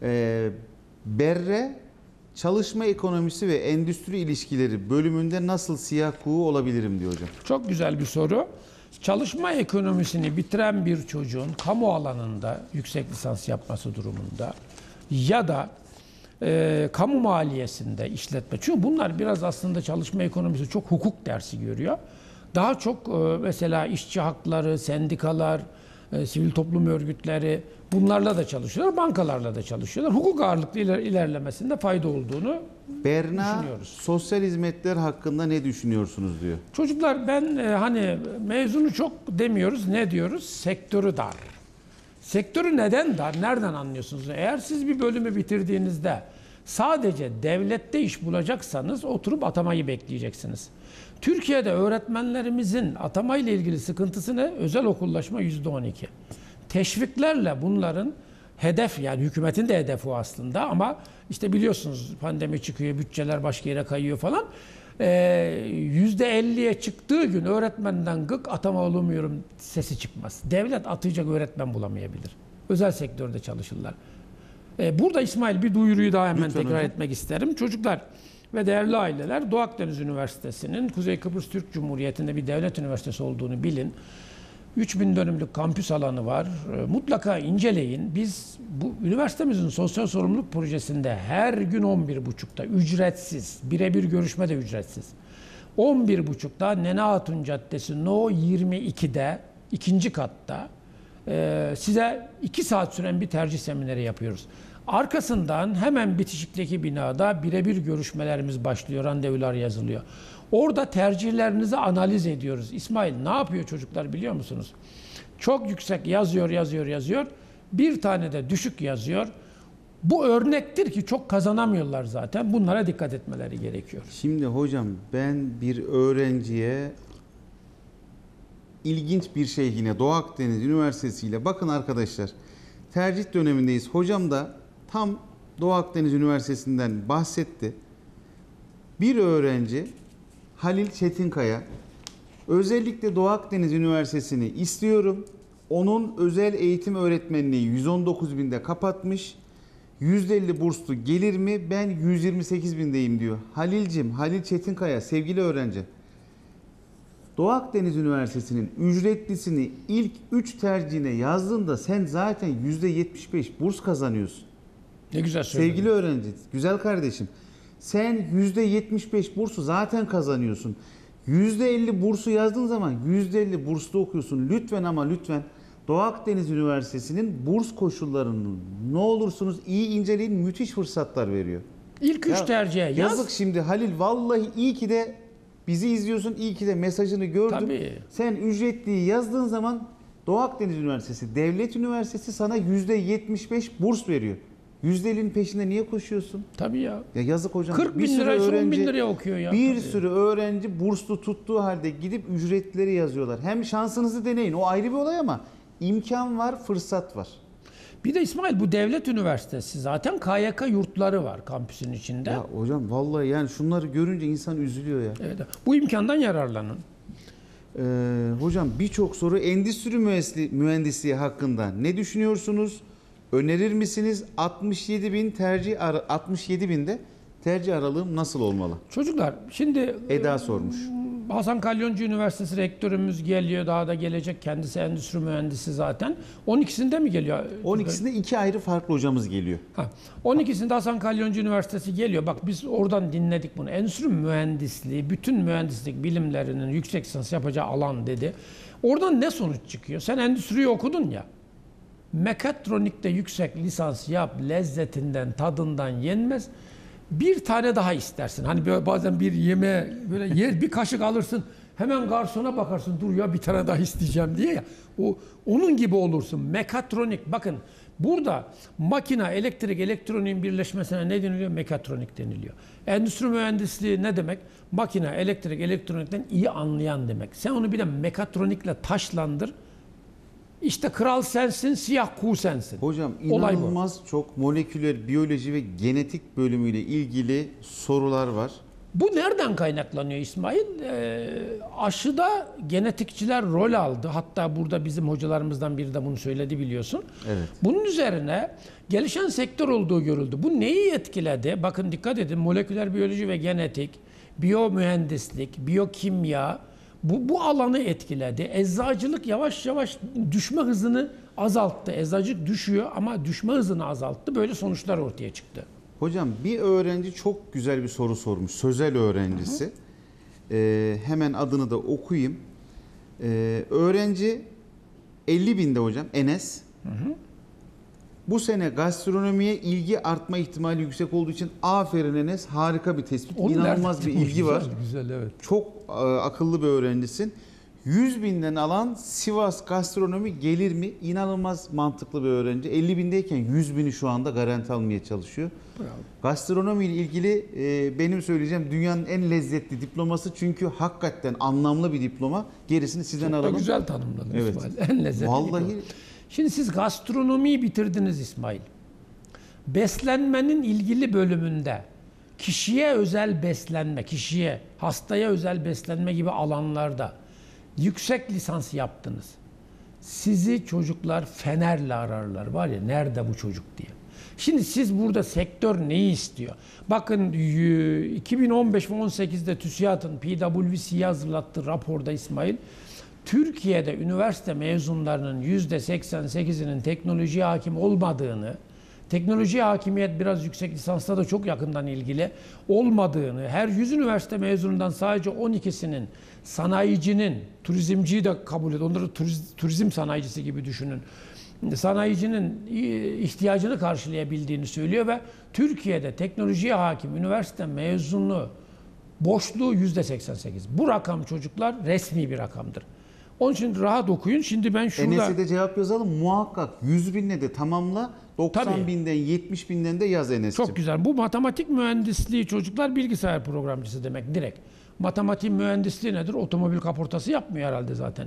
Berre çalışma ekonomisi ve endüstri ilişkileri bölümünde nasıl siyah kuğu olabilirim diyor hocam. Çok güzel bir soru. Çalışma ekonomisini bitiren bir çocuğun kamu alanında yüksek lisans yapması durumunda ya da kamu maliyesinde işletme. Çünkü bunlar biraz aslında çalışma ekonomisi çok hukuk dersi görüyor. Daha çok mesela işçi hakları, sendikalar, sivil toplum örgütleri, bunlarla da çalışıyorlar, bankalarla da çalışıyorlar. Hukuk ağırlıklı ilerlemesinde fayda olduğunu Berna, düşünüyoruz. sosyal hizmetler hakkında ne düşünüyorsunuz diyor. Çocuklar, ben hani mezunu çok demiyoruz, ne diyoruz? Sektörü dar. Sektörü neden dar? Nereden anlıyorsunuz? Eğer siz bir bölümü bitirdiğinizde sadece devlette iş bulacaksanız oturup atamayı bekleyeceksiniz. Türkiye'de öğretmenlerimizin atamayla ilgili sıkıntısı ne? Özel okullaşma %12. Teşviklerle bunların hedef, yani hükümetin de hedefi o aslında, ama işte biliyorsunuz pandemi çıkıyor, bütçeler başka yere kayıyor falan. %50'ye çıktığı gün öğretmenden gık, atama olamıyorum sesi çıkmaz. Devlet atayacak öğretmen bulamayabilir. Özel sektörde çalışırlar. Burada İsmail, bir duyuruyu daha hemen Lütfen tekrar hocam. etmek isterim. Çocuklar ve değerli aileler, Doğu Akdeniz Üniversitesi'nin Kuzey Kıbrıs Türk Cumhuriyeti'nde bir devlet üniversitesi olduğunu bilin. 3000 dönümlük kampüs alanı var. Mutlaka inceleyin. Biz bu üniversitemizin sosyal sorumluluk projesinde her gün 11.30'da ücretsiz, birebir görüşme de ücretsiz. 11.30'da Nene Hatun Caddesi No 22'de, ikinci katta size 2 saat süren bir tercih semineri yapıyoruz. Arkasından hemen bitişikteki binada birebir görüşmelerimiz başlıyor, randevular yazılıyor. Orada tercihlerinizi analiz ediyoruz. İsmail, ne yapıyor çocuklar biliyor musunuz? Çok yüksek yazıyor. Bir tane de düşük yazıyor. Bu örnektir ki çok kazanamıyorlar zaten. Bunlara dikkat etmeleri gerekiyor. Şimdi hocam, ben bir öğrenciye ilginç bir şey, yine Doğu Akdeniz Üniversitesi ile, bakın arkadaşlar, tercih dönemindeyiz. Hocam da tam Doğu Akdeniz Üniversitesi'nden bahsetti. Bir öğrenci Halil Çetinkaya, özellikle Doğu Akdeniz Üniversitesi'ni istiyorum. Onun özel eğitim öğretmenliği 119 binde kapatmış. %50 burslu gelir mi? Ben 128 bindeyim diyor. Halil Çetinkaya, sevgili öğrenci. Doğu Akdeniz Üniversitesi'nin ücretlisini ilk 3 tercihine yazdığında sen zaten %75 burs kazanıyorsun. Ne güzel söyledin. Sevgili öğrenci, güzel kardeşim. Sen %75 bursu zaten kazanıyorsun. %50 bursu yazdığın zaman %50 burslu okuyorsun. Lütfen ama lütfen Doğu Akdeniz Üniversitesi'nin burs koşullarını ne olursunuz iyi inceleyin, müthiş fırsatlar veriyor. İlk 3 Ya, tercihe yaz. yazık şimdi Halil, vallahi iyi ki de bizi izliyorsun, iyi ki de mesajını gördüm. Tabii. Sen ücretliyi yazdığın zaman Doğu Akdeniz Üniversitesi, devlet üniversitesi sana %75 burs veriyor. %50'nin peşinde niye koşuyorsun? Tabii ya. Ya yazık hocam. 40 Bir bin sürü liraysa 10 bin öğrenci- liraya okuyor ya. Bir Tabii. sürü öğrenci burslu tuttuğu halde gidip ücretleri yazıyorlar. Hem şansınızı deneyin, o ayrı bir olay, ama imkan var, fırsat var. Bir de İsmail, bu devlet üniversitesi zaten KYK yurtları var kampüsün içinde. Ya hocam vallahi yani şunları görünce insan üzülüyor ya. Evet, bu imkandan yararlanın. Hocam birçok soru endüstri mühendisliği hakkında ne düşünüyorsunuz? Önerir misiniz? 67 binde tercih aralığım nasıl olmalı? Çocuklar şimdi Eda sormuş. Hasan Kalyoncu Üniversitesi rektörümüz geliyor, daha da gelecek, kendisi endüstri mühendisi zaten. 12'sinde mi geliyor? 12'sinde 2 ayrı farklı hocamız geliyor. 12'sinde Hasan Kalyoncu Üniversitesi geliyor. Bak biz oradan dinledik bunu. Endüstri mühendisliği, bütün mühendislik bilimlerinin yüksek lisans yapacağı alan dedi. Oradan ne sonuç çıkıyor? Sen endüstriyi okudun ya. Mekatronikte yüksek lisans yap, lezzetinden, tadından yenmez. Bir tane daha istersin. Hani böyle bazen bir yemeğe böyle yer bir kaşık alırsın. Hemen garsona bakarsın. Dur ya bir tane daha isteyeceğim diye ya. Onun gibi olursun. Mekatronik. Bakın burada makina, elektrik, elektroniğin birleşmesine ne deniliyor? Mekatronik deniliyor. Endüstri mühendisliği ne demek? Makina, elektrik, elektronikten iyi anlayan demek. Sen onu bir de mekatronikle taşlandır. İşte kral sensin, siyah kuğu sensin. Hocam Olay bu. inanılmaz çok moleküler biyoloji ve genetik bölümüyle ilgili sorular var. Bu nereden kaynaklanıyor İsmail? Aşıda genetikçiler rol aldı. Hatta burada bizim hocalarımızdan biri de bunu söyledi biliyorsun. Evet. Bunun üzerine gelişen sektör olduğu görüldü. Bu neyi etkiledi? Bakın dikkat edin, moleküler biyoloji ve genetik, biyomühendislik, biyokimya bu alanı etkiledi. Eczacılık yavaş yavaş düşme hızını azalttı. Eczacılık düşüyor ama düşme hızını azalttı. Böyle sonuçlar ortaya çıktı. Hocam bir öğrenci çok güzel bir soru sormuş. Sözel öğrencisi. Hemen adını da okuyayım. Öğrenci 50 binde hocam Enes. Bu sene gastronomiye ilgi artma ihtimali yüksek olduğu için aferin Enes, harika bir tespit. İnanılmaz bir ilgi var. Güzel, evet. Çok akıllı bir öğrencisin. 100 binden alan Sivas gastronomi gelir mi? İnanılmaz mantıklı bir öğrenci. 50 bindeyken 100 bini şu anda garanti almaya çalışıyor. Bravo. Gastronomi ile ilgili benim söyleyeceğim dünyanın en lezzetli diploması. Çünkü hakikaten anlamlı bir diploma. Gerisini sizden Çok da alalım. güzel tanımladın Evet. İsmail. En lezzetli. Vallahi diploma. Şimdi siz gastronomiyi bitirdiniz İsmail. Beslenmenin ilgili bölümünde kişiye özel beslenme, hastaya özel beslenme gibi alanlarda yüksek lisans yaptınız. Sizi çocuklar fenerle ararlar. Var ya, nerede bu çocuk diye. Şimdi siz burada sektör neyi istiyor? Bakın 2015 ve 18'de TÜSİAD'ın PwC'ye hazırlattığı raporda İsmail, Türkiye'de üniversite mezunlarının %88'inin teknolojiye hakim olmadığını, teknolojiye hakimiyet biraz yüksek lisansla da çok yakından ilgili olmadığını, her 100 üniversite mezunundan sadece 12'sinin sanayicinin, turizmciyi de kabul edin, onları turizm sanayicisi gibi düşünün, sanayicinin ihtiyacını karşılayabildiğini söylüyor ve Türkiye'de teknolojiye hakim üniversite mezunu boşluğu %88. Bu rakam çocuklar resmi bir rakamdır. Onun için rahat okuyun. Şimdi ben şurada... Enes'e de cevap yazalım. Muhakkak 100 binle de tamamla. 90 Tabii. binden 70 binden de yaz Enes'ciğim. Çok güzel. Bu matematik mühendisliği çocuklar bilgisayar programcısı demek direkt. Matematik mühendisliği nedir? Otomobil kaportası yapmıyor herhalde zaten.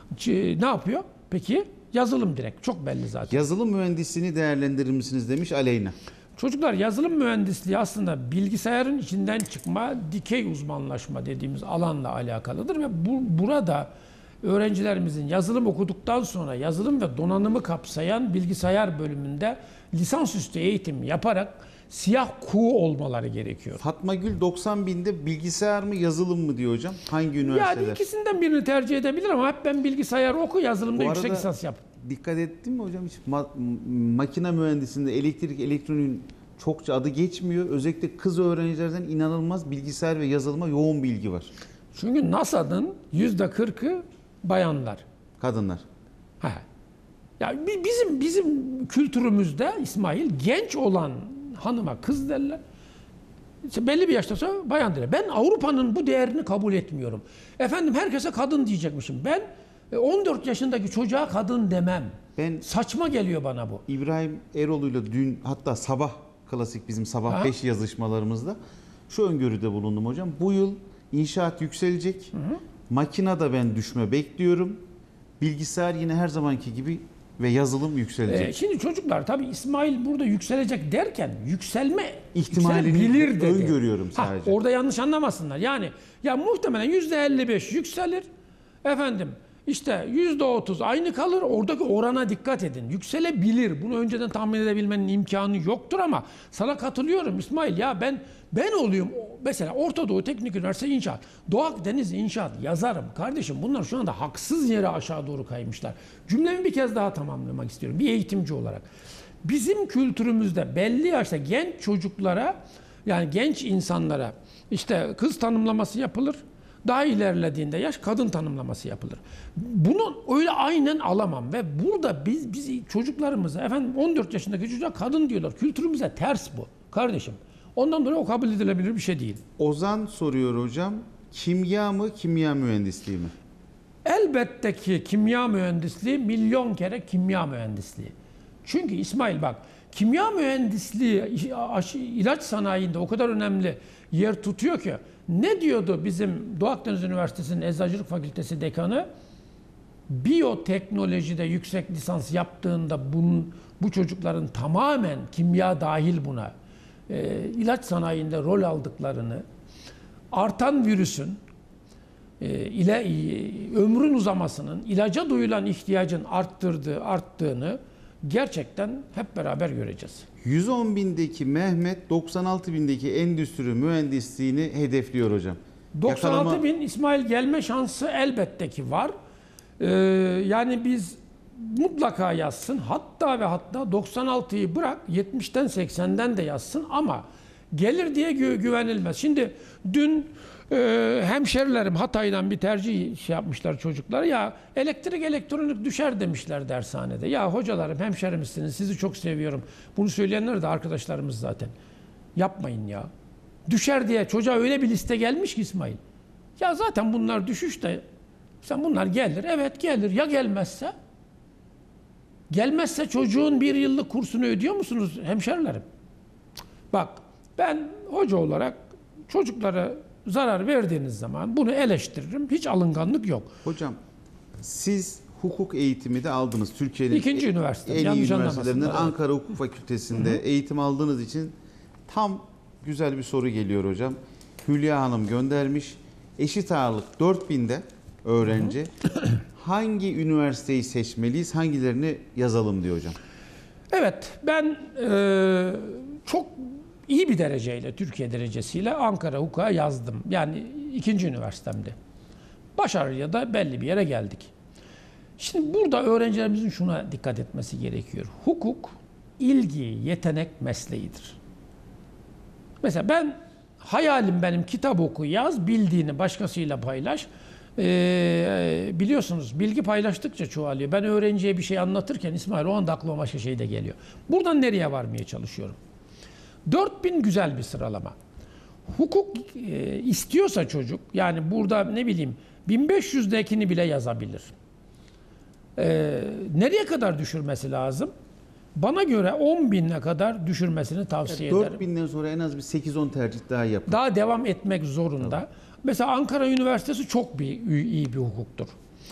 Ne yapıyor? Peki yazılım direkt. Çok belli zaten. Yazılım mühendisliğini değerlendirir misiniz demiş Aleyna. Çocuklar, yazılım mühendisliği aslında bilgisayarın içinden çıkma, dikey uzmanlaşma dediğimiz alanla alakalıdır ve burada öğrencilerimizin yazılım okuduktan sonra yazılım ve donanımı kapsayan bilgisayar bölümünde lisansüstü eğitim yaparak siyah kuğu olmaları gerekiyor. Fatma Gül 90 binde bilgisayar mı yazılım mı diyor hocam. Hangi üniversiteler? Yani ikisinden birini tercih edebilir ama hep ben bilgisayar oku, yazılımda Bu yüksek arada lisans yap. Dikkat ettin mi hocam? Hiç makine mühendisliğinde elektrik, elektroniğin çokça adı geçmiyor. Özellikle kız öğrencilerden inanılmaz bilgisayar ve yazılıma yoğun bilgi var. Çünkü NASA'nın %40'ı bayanlar. Kadınlar. Ha. Ya bizim kültürümüzde İsmail, genç olan hanıma kız derler. İşte belli bir yaştan sonra bayan derler. Ben Avrupa'nın bu değerini kabul etmiyorum. Efendim herkese kadın diyecekmişim. Ben 14 yaşındaki çocuğa kadın demem. Ben Saçma geliyor bana bu. İbrahim Eroğlu'yla dün, hatta sabah, klasik bizim sabah 5 yazışmalarımızda şu öngörüde bulundum hocam. Bu yıl inşaat yükselecek. Makinada ben düşme bekliyorum. Bilgisayar yine her zamanki gibi ve yazılım yükselecek. Şimdi çocuklar, tabii İsmail burada yükselecek derken yükselme İhtimalini yükselebilir dedi. öngörüyorum sadece. Orada yanlış anlamasınlar. Yani ya muhtemelen %55 yükselir. Efendim işte %30 aynı kalır. Oradaki orana dikkat edin. Yükselebilir. Bunu önceden tahmin edebilmenin imkanı yoktur ama sana katılıyorum İsmail. Ya ben olayım mesela Orta Doğu Teknik Üniversitesi İnşaat, Doğu Akdeniz İnşaat yazarım. Kardeşim bunlar şu anda haksız yere aşağı doğru kaymışlar. Cümlemi bir kez daha tamamlamak istiyorum bir eğitimci olarak. Bizim kültürümüzde belli yaşta genç çocuklara, yani genç insanlara işte kız tanımlaması yapılır. Daha ilerlediğinde yaş kadın tanımlaması yapılır. Bunu öyle aynen alamam ve burada biz çocuklarımıza efendim 14 yaşındaki çocuğa kadın diyorlar. Kültürümüze ters bu kardeşim. Ondan dolayı o kabul edilebilir bir şey değil. Ozan soruyor hocam. Kimya mı, kimya mühendisliği mi? Elbette ki kimya mühendisliği milyon kere kimya mühendisliği. Çünkü İsmail bak, kimya mühendisliği ilaç sanayinde o kadar önemli yer tutuyor ki, ne diyordu bizim Doğu Akdeniz Üniversitesi'nin Eczacılık Fakültesi dekanı? Biyoteknolojide yüksek lisans yaptığında bu çocukların tamamen kimya dahil buna ilaç sanayinde rol aldıklarını, artan virüsün ömrün uzamasının, ilaca duyulan ihtiyacın arttığını gerçekten hep beraber göreceğiz. 110.000'deki Mehmet 96.000'deki endüstri mühendisliğini hedefliyor hocam. 96.000 İsmail gelme şansı elbette ki var. Yani biz mutlaka yazsın. Hatta ve hatta 96'yı bırak 70'ten 80'den de yazsın ama gelir diye güvenilmez. Şimdi dün hemşerilerim Hatay'dan bir tercih yapmışlar çocuklar. Ya elektrik elektronik düşer demişler dershanede. Ya hocalarım hemşerimizsiniz, sizi çok seviyorum. Bunu söyleyenler de arkadaşlarımız zaten. Yapmayın ya. Düşer diye çocuğa öyle bir liste gelmiş ki İsmail. Ya zaten bunlar düşüşte. Sen bunlar gelir. Evet gelir. Ya gelmezse? Gelmezse çocuğun bir yıllık kursunu ödüyor musunuz hemşerilerim? Bak ben hoca olarak çocuklara zarar verdiğiniz zaman bunu eleştiririm. Hiç alınganlık yok. Hocam siz hukuk eğitimi de aldınız. Türkiye'nin İkinci üniversite. en iyi Yanlış üniversitelerinden anlamasınlar. Ankara Hukuk Fakültesi'nde eğitim aldığınız için tam güzel bir soru geliyor hocam. Hülya Hanım göndermiş. Eşit ağırlık 4000'de öğrenci. Hangi üniversiteyi seçmeliyiz? Hangilerini yazalım diyor hocam. Evet, ben çok iyi bir dereceyle, Türkiye derecesiyle Ankara Hukuk'a yazdım. Yani ikinci üniversitemdi. Başarıya da belli bir yere geldik. Şimdi burada öğrencilerimizin şuna dikkat etmesi gerekiyor. Hukuk, ilgi, yetenek mesleğidir. Mesela hayalim benim kitap oku, yaz, bildiğini başkasıyla paylaş. Biliyorsunuz bilgi paylaştıkça çoğalıyor. Ben öğrenciye bir şey anlatırken İsmail o anda aklıma başka şey de geliyor. Buradan nereye varmaya çalışıyorum? 4000 güzel bir sıralama. Hukuk istiyorsa çocuk, yani burada ne bileyim 1500'dekini bile yazabilir. Nereye kadar düşürmesi lazım? Bana göre 10.000'e kadar düşürmesini tavsiye ederim. 4000'den sonra en az bir 8-10 tercih daha yapın. Daha devam etmek zorunda. Tabii. Mesela Ankara Üniversitesi çok iyi bir hukuktur.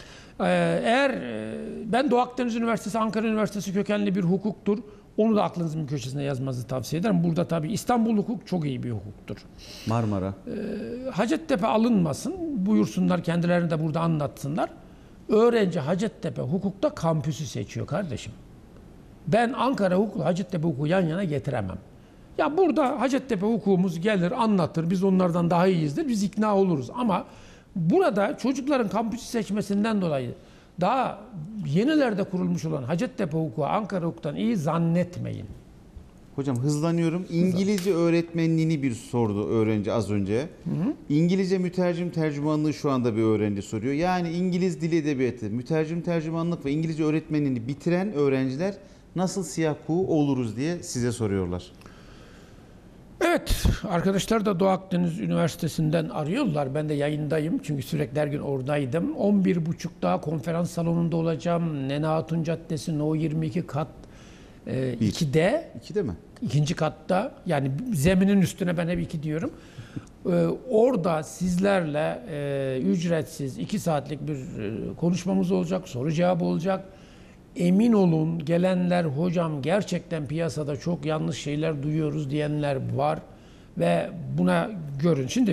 Ben Doğu Akdeniz Üniversitesi, Ankara Üniversitesi kökenli bir hukuktur. Onu da aklınızın bir köşesine yazmanızı tavsiye ederim. Burada tabii İstanbul hukuk çok iyi bir hukuktur. Marmara. Hacettepe alınmasın. Buyursunlar kendilerini de burada anlatsınlar. Öğrenci Hacettepe hukukta kampüsü seçiyor kardeşim. Ben Ankara hukuku, Hacettepe hukuku yan yana getiremem. Ya burada Hacettepe hukukumuz gelir, anlatır. Biz onlardan daha iyiyizdir. Biz ikna oluruz. Ama burada çocukların kampüsü seçmesinden dolayı daha yenilerde kurulmuş olan Hacettepe hukuku Ankara hukuktan iyi zannetmeyin. Hocam hızlanıyorum. İngilizce öğretmenliğini bir sordu öğrenci az önce. Hı. İngilizce mütercim tercümanlığı şu anda bir öğrenci soruyor. Yani İngiliz dili edebiyatı, mütercim tercümanlık ve İngilizce öğretmenliğini bitiren öğrenciler nasıl siyah kuğu oluruz diye size soruyorlar. Evet, arkadaşlar da Doğu Akdeniz Üniversitesi'nden arıyorlar. Ben de yayındayım çünkü sürekli her gün oradaydım. 11.30'da konferans salonunda olacağım. Nene Hatun Caddesi No 22 kat 2'de. 2'de mi? İkinci katta, yani zeminin üstüne ben hep 2 diyorum. Orada sizlerle ücretsiz 2 saatlik bir konuşmamız olacak, soru cevabı olacak. Emin olun gelenler hocam gerçekten piyasada çok yanlış şeyler duyuyoruz diyenler var ve buna görün. Şimdi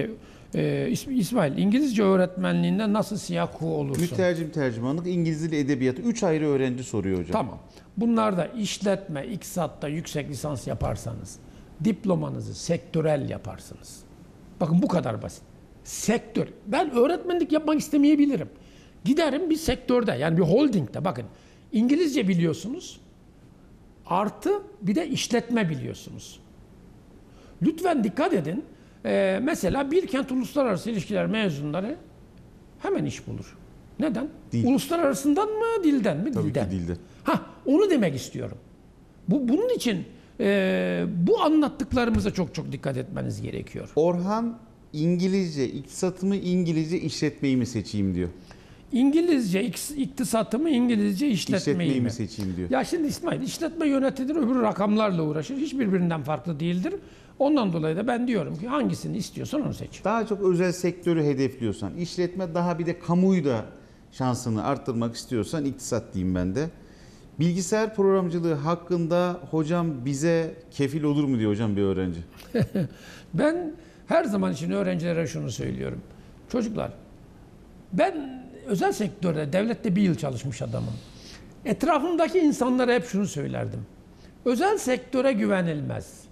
İsmail, İngilizce öğretmenliğinde nasıl siyah kuğu olursun? Mütercim tercümanlık, İngiliz dili edebiyatı. 3 ayrı öğrenci soruyor hocam. Tamam. Bunlarda işletme, iktisatta yüksek lisans yaparsanız diplomanızı sektörel yaparsınız. Bakın bu kadar basit. Sektör. Ben öğretmenlik yapmak istemeyebilirim. Giderim bir sektörde, yani bir holdingde, bakın İngilizce biliyorsunuz artı bir de işletme biliyorsunuz. Lütfen dikkat edin. Mesela Bilkent Uluslararası İlişkiler mezunları hemen iş bulur. Neden? Dil. Uluslararasından mı, dilden mi? Tabii Dilden. ki dilde. Onu demek istiyorum. Bunun için bu anlattıklarımıza çok çok dikkat etmeniz gerekiyor. Orhan İngilizce iktisatımı, İngilizce işletmeyi mi seçeyim diyor. İngilizce iktisatımı, İngilizce işletmeyi mi? seçeyim diyor. Ya şimdi İsmail, işletme yönetilir, öbürü rakamlarla uğraşır. Hiçbirbirinden farklı değildir. Ondan dolayı da ben diyorum ki hangisini istiyorsan onu seç. Daha çok özel sektörü hedefliyorsan, işletme, daha bir de kamuyu da şansını arttırmak istiyorsan iktisat diyeyim ben de. Bilgisayar programcılığı hakkında hocam bize kefil olur mu diyor hocam bir öğrenci. Ben her zaman için öğrencilere şunu söylüyorum. Çocuklar, ben özel sektörde, devlette bir yıl çalışmış adamım. Etrafımdaki insanlara hep şunu söylerdim. Özel sektöre güvenilmez.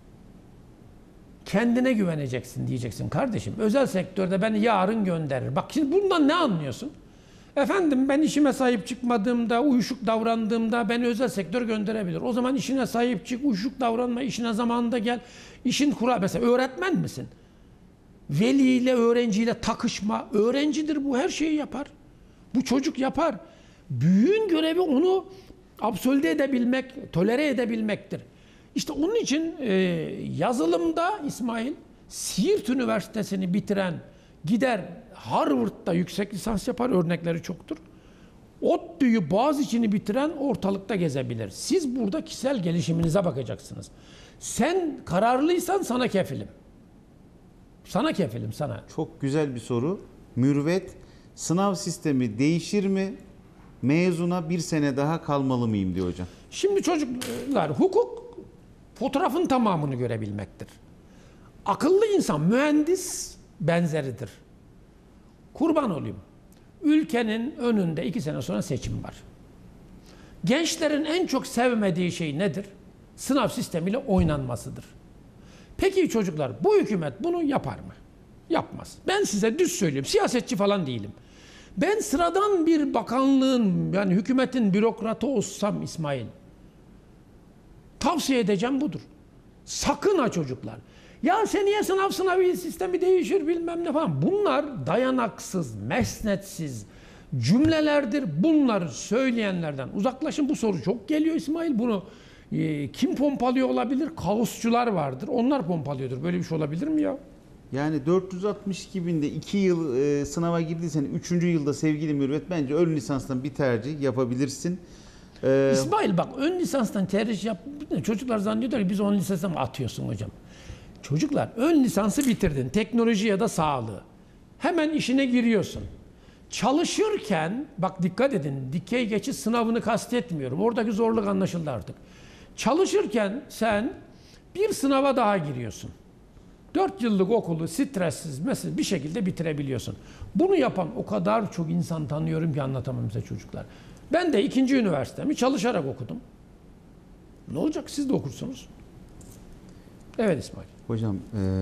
Kendine güveneceksin diyeceksin kardeşim. Özel sektörde beni yarın gönderir. Bak şimdi bundan ne anlıyorsun? Efendim ben işime sahip çıkmadığımda, uyuşuk davrandığımda beni özel sektör gönderebilir. O zaman işine sahip çık, uyuşuk davranma, işine zamanında gel. İşin kuralı, mesela öğretmen misin? Veliyle, öğrenciyle takışma. Öğrencidir bu, her şeyi yapar. Bu çocuk yapar. Büyüğün görevi onu absolve edebilmek, tolere edebilmektir. İşte onun için yazılımda İsmail, Siirt Üniversitesi'ni bitiren gider Harvard'da yüksek lisans yapar, örnekleri çoktur. ODTÜ'yü, Boğaziçi'ni bitiren ortalıkta gezebilir. Siz burada kişisel gelişiminize bakacaksınız. Sen kararlıysan sana kefilim. Sana kefilim, sana. Çok güzel bir soru. Mürvet, sınav sistemi değişir mi? Mezuna bir sene daha kalmalı mıyım diyor hocam. Şimdi çocuklar, hukuk fotoğrafın tamamını görebilmektir. Akıllı insan, mühendis benzeridir. Kurban olayım. Ülkenin önünde 2 sene sonra seçim var. Gençlerin en çok sevmediği şey nedir? Sınav sistemiyle oynanmasıdır. Peki çocuklar, bu hükümet bunu yapar mı? Yapmaz. Ben size düz söylüyorum. Siyasetçi falan değilim. Ben sıradan bir bakanlığın, yani hükümetin bürokratı olsam İsmail, tavsiye edeceğim budur. Sakın ha çocuklar. Ya seneye sınavı sistemi değişir bilmem ne falan. Bunlar dayanaksız, mesnetsiz cümlelerdir. Bunları söyleyenlerden uzaklaşın. Bu soru çok geliyor İsmail. Bunu kim pompalıyor olabilir? Kaosçular vardır. Onlar pompalıyordur. Böyle bir şey olabilir mi ya? Yani 462 binde 2 yıl sınava girdiysen 3. yılda sevgili Mürvet bence ön lisanstan bir tercih yapabilirsin. İsmail bak, ön lisanstan tercih yap. Çocuklar zannediyorlar ki biz ön lisanstan mı atıyorsun hocam? Çocuklar, ön lisansı bitirdin. Teknoloji ya da sağlığı. Hemen işine giriyorsun. Çalışırken, bak dikkat edin, dikey geçiş sınavını kastetmiyorum. Oradaki zorluk anlaşıldı artık. Çalışırken sen bir sınava daha giriyorsun. 4 yıllık okulu stressiz mesela bir şekilde bitirebiliyorsun. Bunu yapan o kadar çok insan tanıyorum ki anlatamam size çocuklar. Ben de 2. üniversitemi çalışarak okudum. Ne olacak, siz de okursunuz. Evet İsmail. Hocam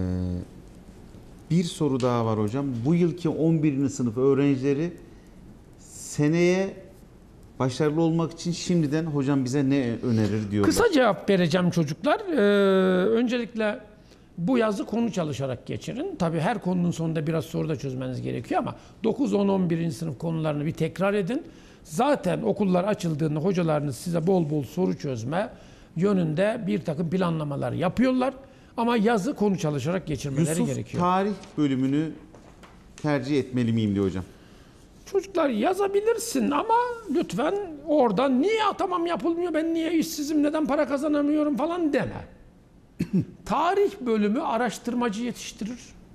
bir soru daha var hocam. Bu yılki 11. sınıf öğrencileri seneye başarılı olmak için şimdiden hocam bize ne önerir diyorlar. Kısa cevap vereceğim çocuklar. Öncelikle bu yazı konu çalışarak geçirin. Tabii her konunun sonunda biraz soru da çözmeniz gerekiyor ama 9, 10, 11. sınıf konularını bir tekrar edin. Zaten okullar açıldığında hocalarınız size bol bol soru çözme yönünde bir takım planlamalar yapıyorlar. Ama yazı konu çalışarak geçirmeleri gerekiyor. Yusuf tarih bölümünü tercih etmeli miyim diyor hocam. Çocuklar yazabilirsin ama lütfen oradan niye atamam yapılmıyor, ben niye işsizim, neden para kazanamıyorum falan deme. Tarih bölümü araştırmacı yetiştirir.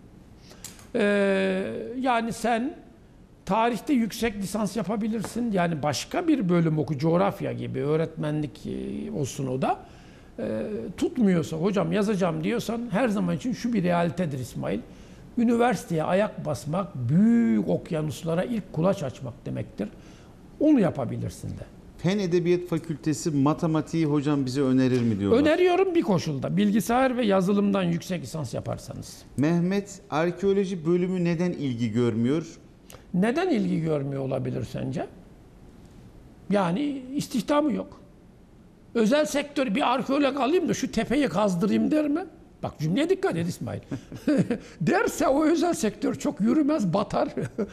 Yani sen tarihte yüksek lisans yapabilirsin. Yani başka bir bölüm oku, coğrafya gibi, öğretmenlik olsun o da. Tutmuyorsa, hocam yazacağım diyorsan her zaman için şu bir realitedir İsmail. Üniversiteye ayak basmak, büyük okyanuslara ilk kulaç açmak demektir. Onu yapabilirsin de. Fen Edebiyat Fakültesi matematiği hocam bize önerir mi diyorlar. Öneriyorum bir koşulda. Bilgisayar ve yazılımdan yüksek lisans yaparsanız. Mehmet, arkeoloji bölümü neden ilgi görmüyor? Neden ilgi görmüyor olabilir sence? Yani istihdamı yok. Özel sektör bir arkeolog alayım da şu tepeyi kazdırayım der mi? Bak cümleye dikkat et İsmail. Derse o özel sektör çok yürümez, batar.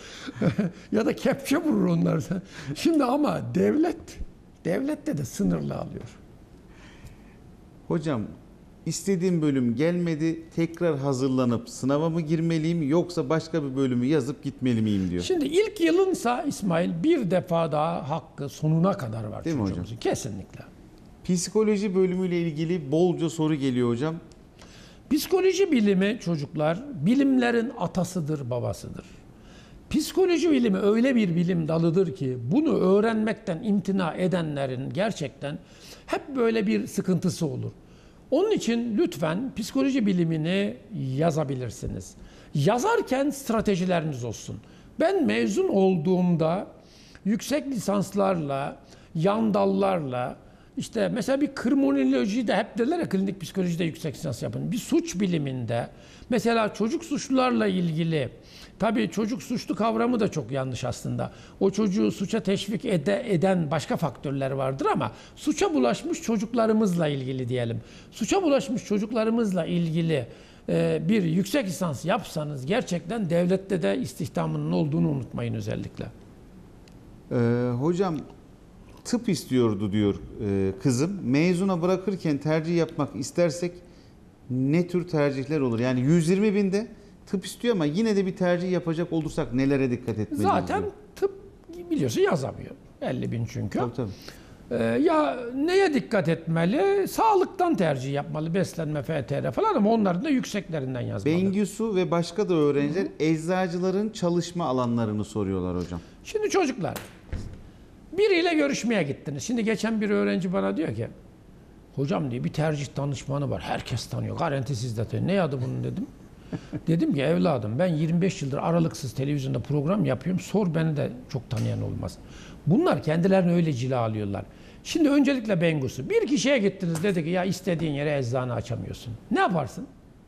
Ya da kepçe vurur onlar. Şimdi ama devlette de sınırlı alıyor. Hocam, istediğim bölüm gelmedi, tekrar hazırlanıp sınava mı girmeliyim yoksa başka bir bölümü yazıp gitmeli miyim diyor. Şimdi ilk yılınsa İsmail bir defa daha hakkı sonuna kadar var Değil mi çocuğumuzun. Kesinlikle. Psikoloji bölümüyle ilgili bolca soru geliyor hocam. Psikoloji bilimi çocuklar bilimlerin atasıdır, babasıdır. Psikoloji bilimi öyle bir bilim dalıdır ki bunu öğrenmekten imtina edenlerin gerçekten hep böyle bir sıkıntısı olur. Onun için lütfen psikoloji bilimini yazabilirsiniz. Yazarken stratejileriniz olsun. Ben mezun olduğumda yüksek lisanslarla, yan dallarla, İşte mesela bir kriminolojide hep derler ya klinik psikolojide yüksek lisans yapın. Bir suç biliminde mesela çocuk suçlularla ilgili tabii çocuk suçlu kavramı da çok yanlış aslında. O çocuğu suça teşvik eden başka faktörler vardır ama suça bulaşmış çocuklarımızla ilgili diyelim. Suça bulaşmış çocuklarımızla ilgili bir yüksek lisans yapsanız gerçekten devlette de istihdamının olduğunu unutmayın özellikle. Hocam tıp istiyordu diyor kızım. Mezuna bırakırken tercih yapmak istersek ne tür tercihler olur? Yani 120 binde tıp istiyor ama yine de bir tercih yapacak olursak nelere dikkat etmeliyiz? Zaten diyor. tıp biliyorsun yazamıyor. 50 bin çünkü. Tabii. Ya neye dikkat etmeli? Sağlıktan tercih yapmalı. Beslenme, FTR falan ama onların da yükseklerinden yazmalı. Bengisu ve başka da öğrenciler eczacıların çalışma alanlarını soruyorlar hocam. Şimdi çocuklar biriyle görüşmeye gittiniz. Şimdi geçen bir öğrenci bana diyor ki hocam diyor bir tercih danışmanı var. Herkes tanıyor. Garanti sizde tanıyor. Ne adı bunun dedim. Dedim ki evladım ben 25 yıldır aralıksız televizyonda program yapıyorum. Sor beni de çok tanıyan olmaz. Bunlar kendilerini öyle cila alıyorlar. Şimdi öncelikle Bengusu. Bir kişiye gittiniz dedi ki ya istediğin yere eczane açamıyorsun. Ne yaparsın?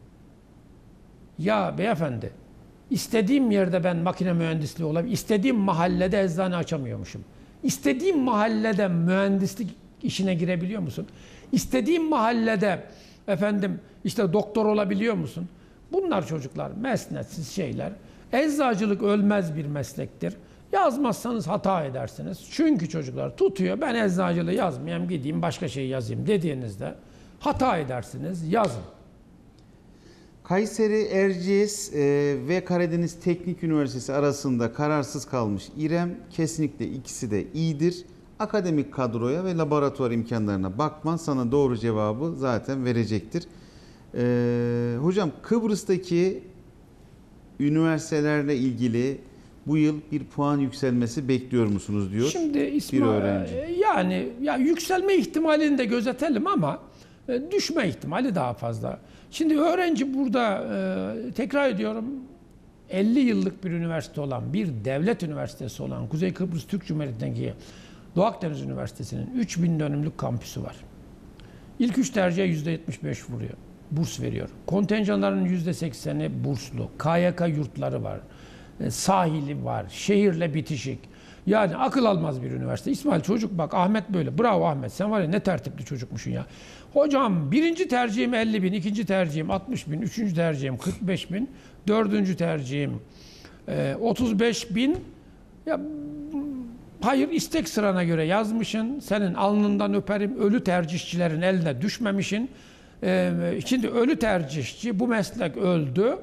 Ya beyefendi istediğim yerde ben makine mühendisliği olabilir. İstediğim mahallede eczane açamıyormuşum. İstediğim mahallede mühendislik işine girebiliyor musun? İstediğim mahallede efendim işte doktor olabiliyor musun? Bunlar çocuklar mesnetsiz şeyler. Eczacılık ölmez bir meslektir. Yazmazsanız hata edersiniz. Çünkü çocuklar tutuyor ben eczacılığı yazmayayım gideyim başka şey yazayım dediğinizde hata edersiniz. Yazın. Kayseri Erciyes ve Karadeniz Teknik Üniversitesi arasında kararsız kalmış İrem kesinlikle ikisi de iyidir. Akademik kadroya ve laboratuvar imkanlarına bakman sana doğru cevabı zaten verecektir. Hocam Kıbrıs'taki üniversitelerle ilgili bu yıl bir puan yükselmesi bekliyor musunuz diyor. Şimdi bir öğrenci. Yani ya yükselme ihtimalini de gözetelim ama düşme ihtimali daha fazla. Şimdi öğrenci burada tekrar ediyorum 50 yıllık bir üniversite olan bir devlet üniversitesi olan Kuzey Kıbrıs Türk Cumhuriyeti'ndeki Doğu Akdeniz Üniversitesi'nin 3000 dönümlük kampüsü var. İlk 3 tercihe %75 vuruyor. Burs veriyor. Kontenjanların %80'i burslu. KYK yurtları var. Sahili var. Şehirle bitişik. Yani akıl almaz bir üniversite. İsmail çocuk bak Ahmet böyle. Bravo Ahmet sen var ya ne tertipli çocukmuşsun ya. Hocam birinci tercihim 50 bin, ikinci tercihim 60 bin, üçüncü tercihim 45 bin, dördüncü tercihim 35 bin. Ya, hayır istek sırana göre yazmışsın. Senin alnından öperim. Ölü tercihçilerin eline düşmemişsin. Şimdi ölü tercihçi bu meslek öldü.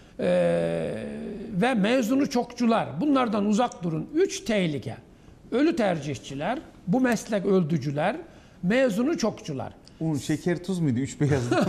Ve mezunu çokçular. Bunlardan uzak durun. 3 tehlike. Ölü tercihçiler, bu meslek öldücüler, mezunu çokçular. Un, şeker, tuz muydu? 3 beyazdan.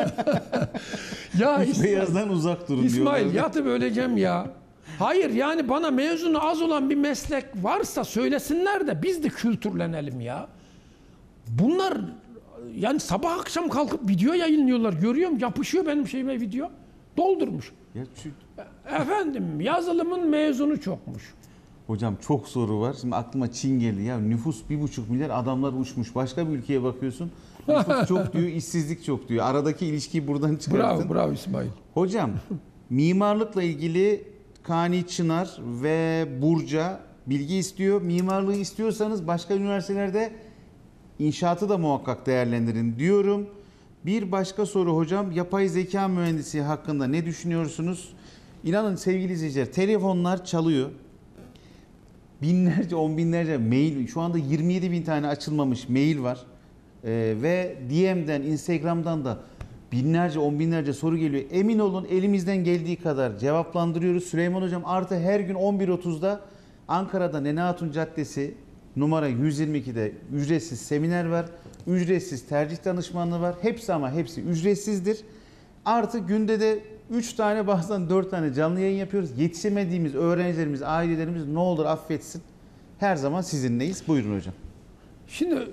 Ya 3 beyazdan uzak durun İsmail diyorlar. yatıp öleceğim ya. Hayır yani bana mezunu az olan bir meslek varsa söylesinler de biz de kültürlenelim ya. Bunlar yani sabah akşam kalkıp video yayınlıyorlar. Görüyorum yapışıyor benim şeyime video. Doldurmuş. Ya Efendim yazılımın mezunu çokmuş. Hocam çok soru var. Şimdi aklıma Çin geldi. Ya nüfus 1,5 milyar, adamlar uçmuş. Başka bir ülkeye bakıyorsun. Nüfus çok diyor, işsizlik çok diyor. Aradaki ilişkiyi buradan çıkartın. Bravo İsmail. Hocam mimarlıkla ilgili Kani Çınar ve Burca bilgi istiyor. Mimarlığı istiyorsanız başka üniversitelerde inşaatı da muhakkak değerlendirin diyorum. Bir başka soru hocam, yapay zeka mühendisi hakkında ne düşünüyorsunuz? İnanın sevgili izleyiciler, telefonlar çalıyor. Binlerce, on binlerce mail, şu anda 27 bin tane açılmamış mail var. Ve DM'den, Instagram'dan da binlerce, on binlerce soru geliyor. Emin olun elimizden geldiği kadar cevaplandırıyoruz. Süleyman Hocam artı her gün 11.30'da Ankara'da Nene Hatun Caddesi numara 122'de ücretsiz seminer var. Ücretsiz tercih danışmanlığı var. Hepsi ama hepsi ücretsizdir. Artı günde de 3 tane bazen 4 tane canlı yayın yapıyoruz. Yetişemediğimiz öğrencilerimiz, ailelerimiz ne olur affetsin. Her zaman sizinleyiz. Buyurun hocam. Şimdi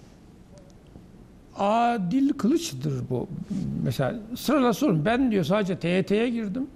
Adil Kılıç'dır bu. Mesela sırala sorun. Ben diyor sadece TYT'ye girdim.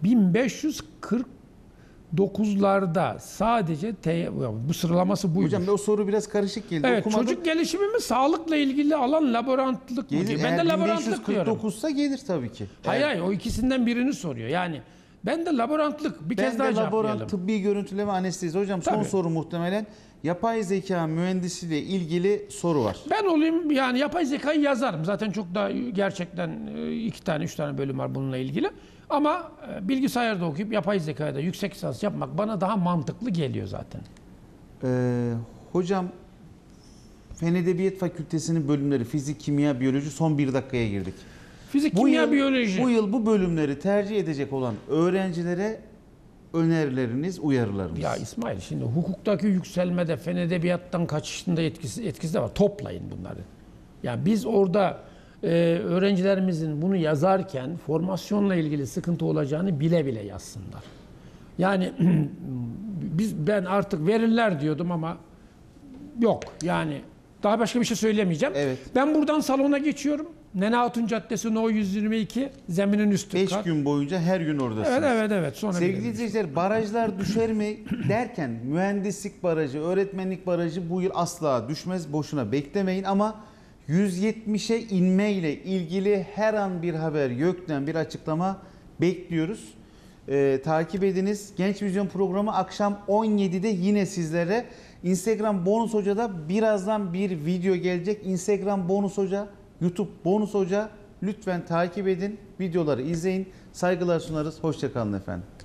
1549'larda sadece bu sıralaması buydu. Hocam o soru biraz karışık geldi. Evet, Okumadım. çocuk gelişimi mi, sağlıkla ilgili alan laborantlık mı Gelir. diyor. Ben Eğer de laborantlık diyorum. 1549'sa gelir tabii ki. Hayır, o ikisinden birini soruyor. Yani ben de laborantlık bir kez daha Ben de cevaplayalım. laborant, tıbbi görüntüleme, anestezi. Hocam son Tabii. soru muhtemelen yapay zeka mühendisiyle ilgili soru var. Ben olayım yani yapay zekayı yazarım. Zaten çok da gerçekten 2 tane 3 tane bölüm var bununla ilgili. Ama bilgisayarda okuyup yapay zekaya da yüksek lisans yapmak bana daha mantıklı geliyor zaten. Hocam Fen Edebiyat Fakültesi'nin bölümleri fizik, kimya, biyoloji son 1 dakikaya girdik. Fizik, kimya, biyoloji. Bu yıl bu bölümleri tercih edecek olan öğrencilere önerileriniz, uyarılarınız. Ya İsmail, şimdi hukuktaki yükselmede fen edebiyattan kaçışında etkisi de var. Toplayın bunları. Yani biz orada öğrencilerimizin bunu yazarken formasyonla ilgili sıkıntı olacağını bile bile yazsınlar. Yani ben artık verirler diyordum ama yok. Yani daha başka bir şey söylemeyeceğim. Evet. Ben buradan salona geçiyorum. Nene Hatun Caddesi No 122, zeminin üstü 5 kat. gün boyunca her gün oradasınız. Evet. Sonra Sevgili gidelim. izleyiciler, barajlar düşer mi derken mühendislik barajı, öğretmenlik barajı bu yıl asla düşmez. Boşuna beklemeyin ama 170'e inmeyle ilgili her an bir haber, YÖK'ten bir açıklama bekliyoruz. Takip ediniz. Genç Vizyon programı akşam 17'de yine sizlere. Instagram Bonus Hoca'da birazdan bir video gelecek. Instagram Bonus Hoca, YouTube Bonus Hoca. Lütfen takip edin. Videoları izleyin. Saygılar sunarız. Hoşça kalın efendim.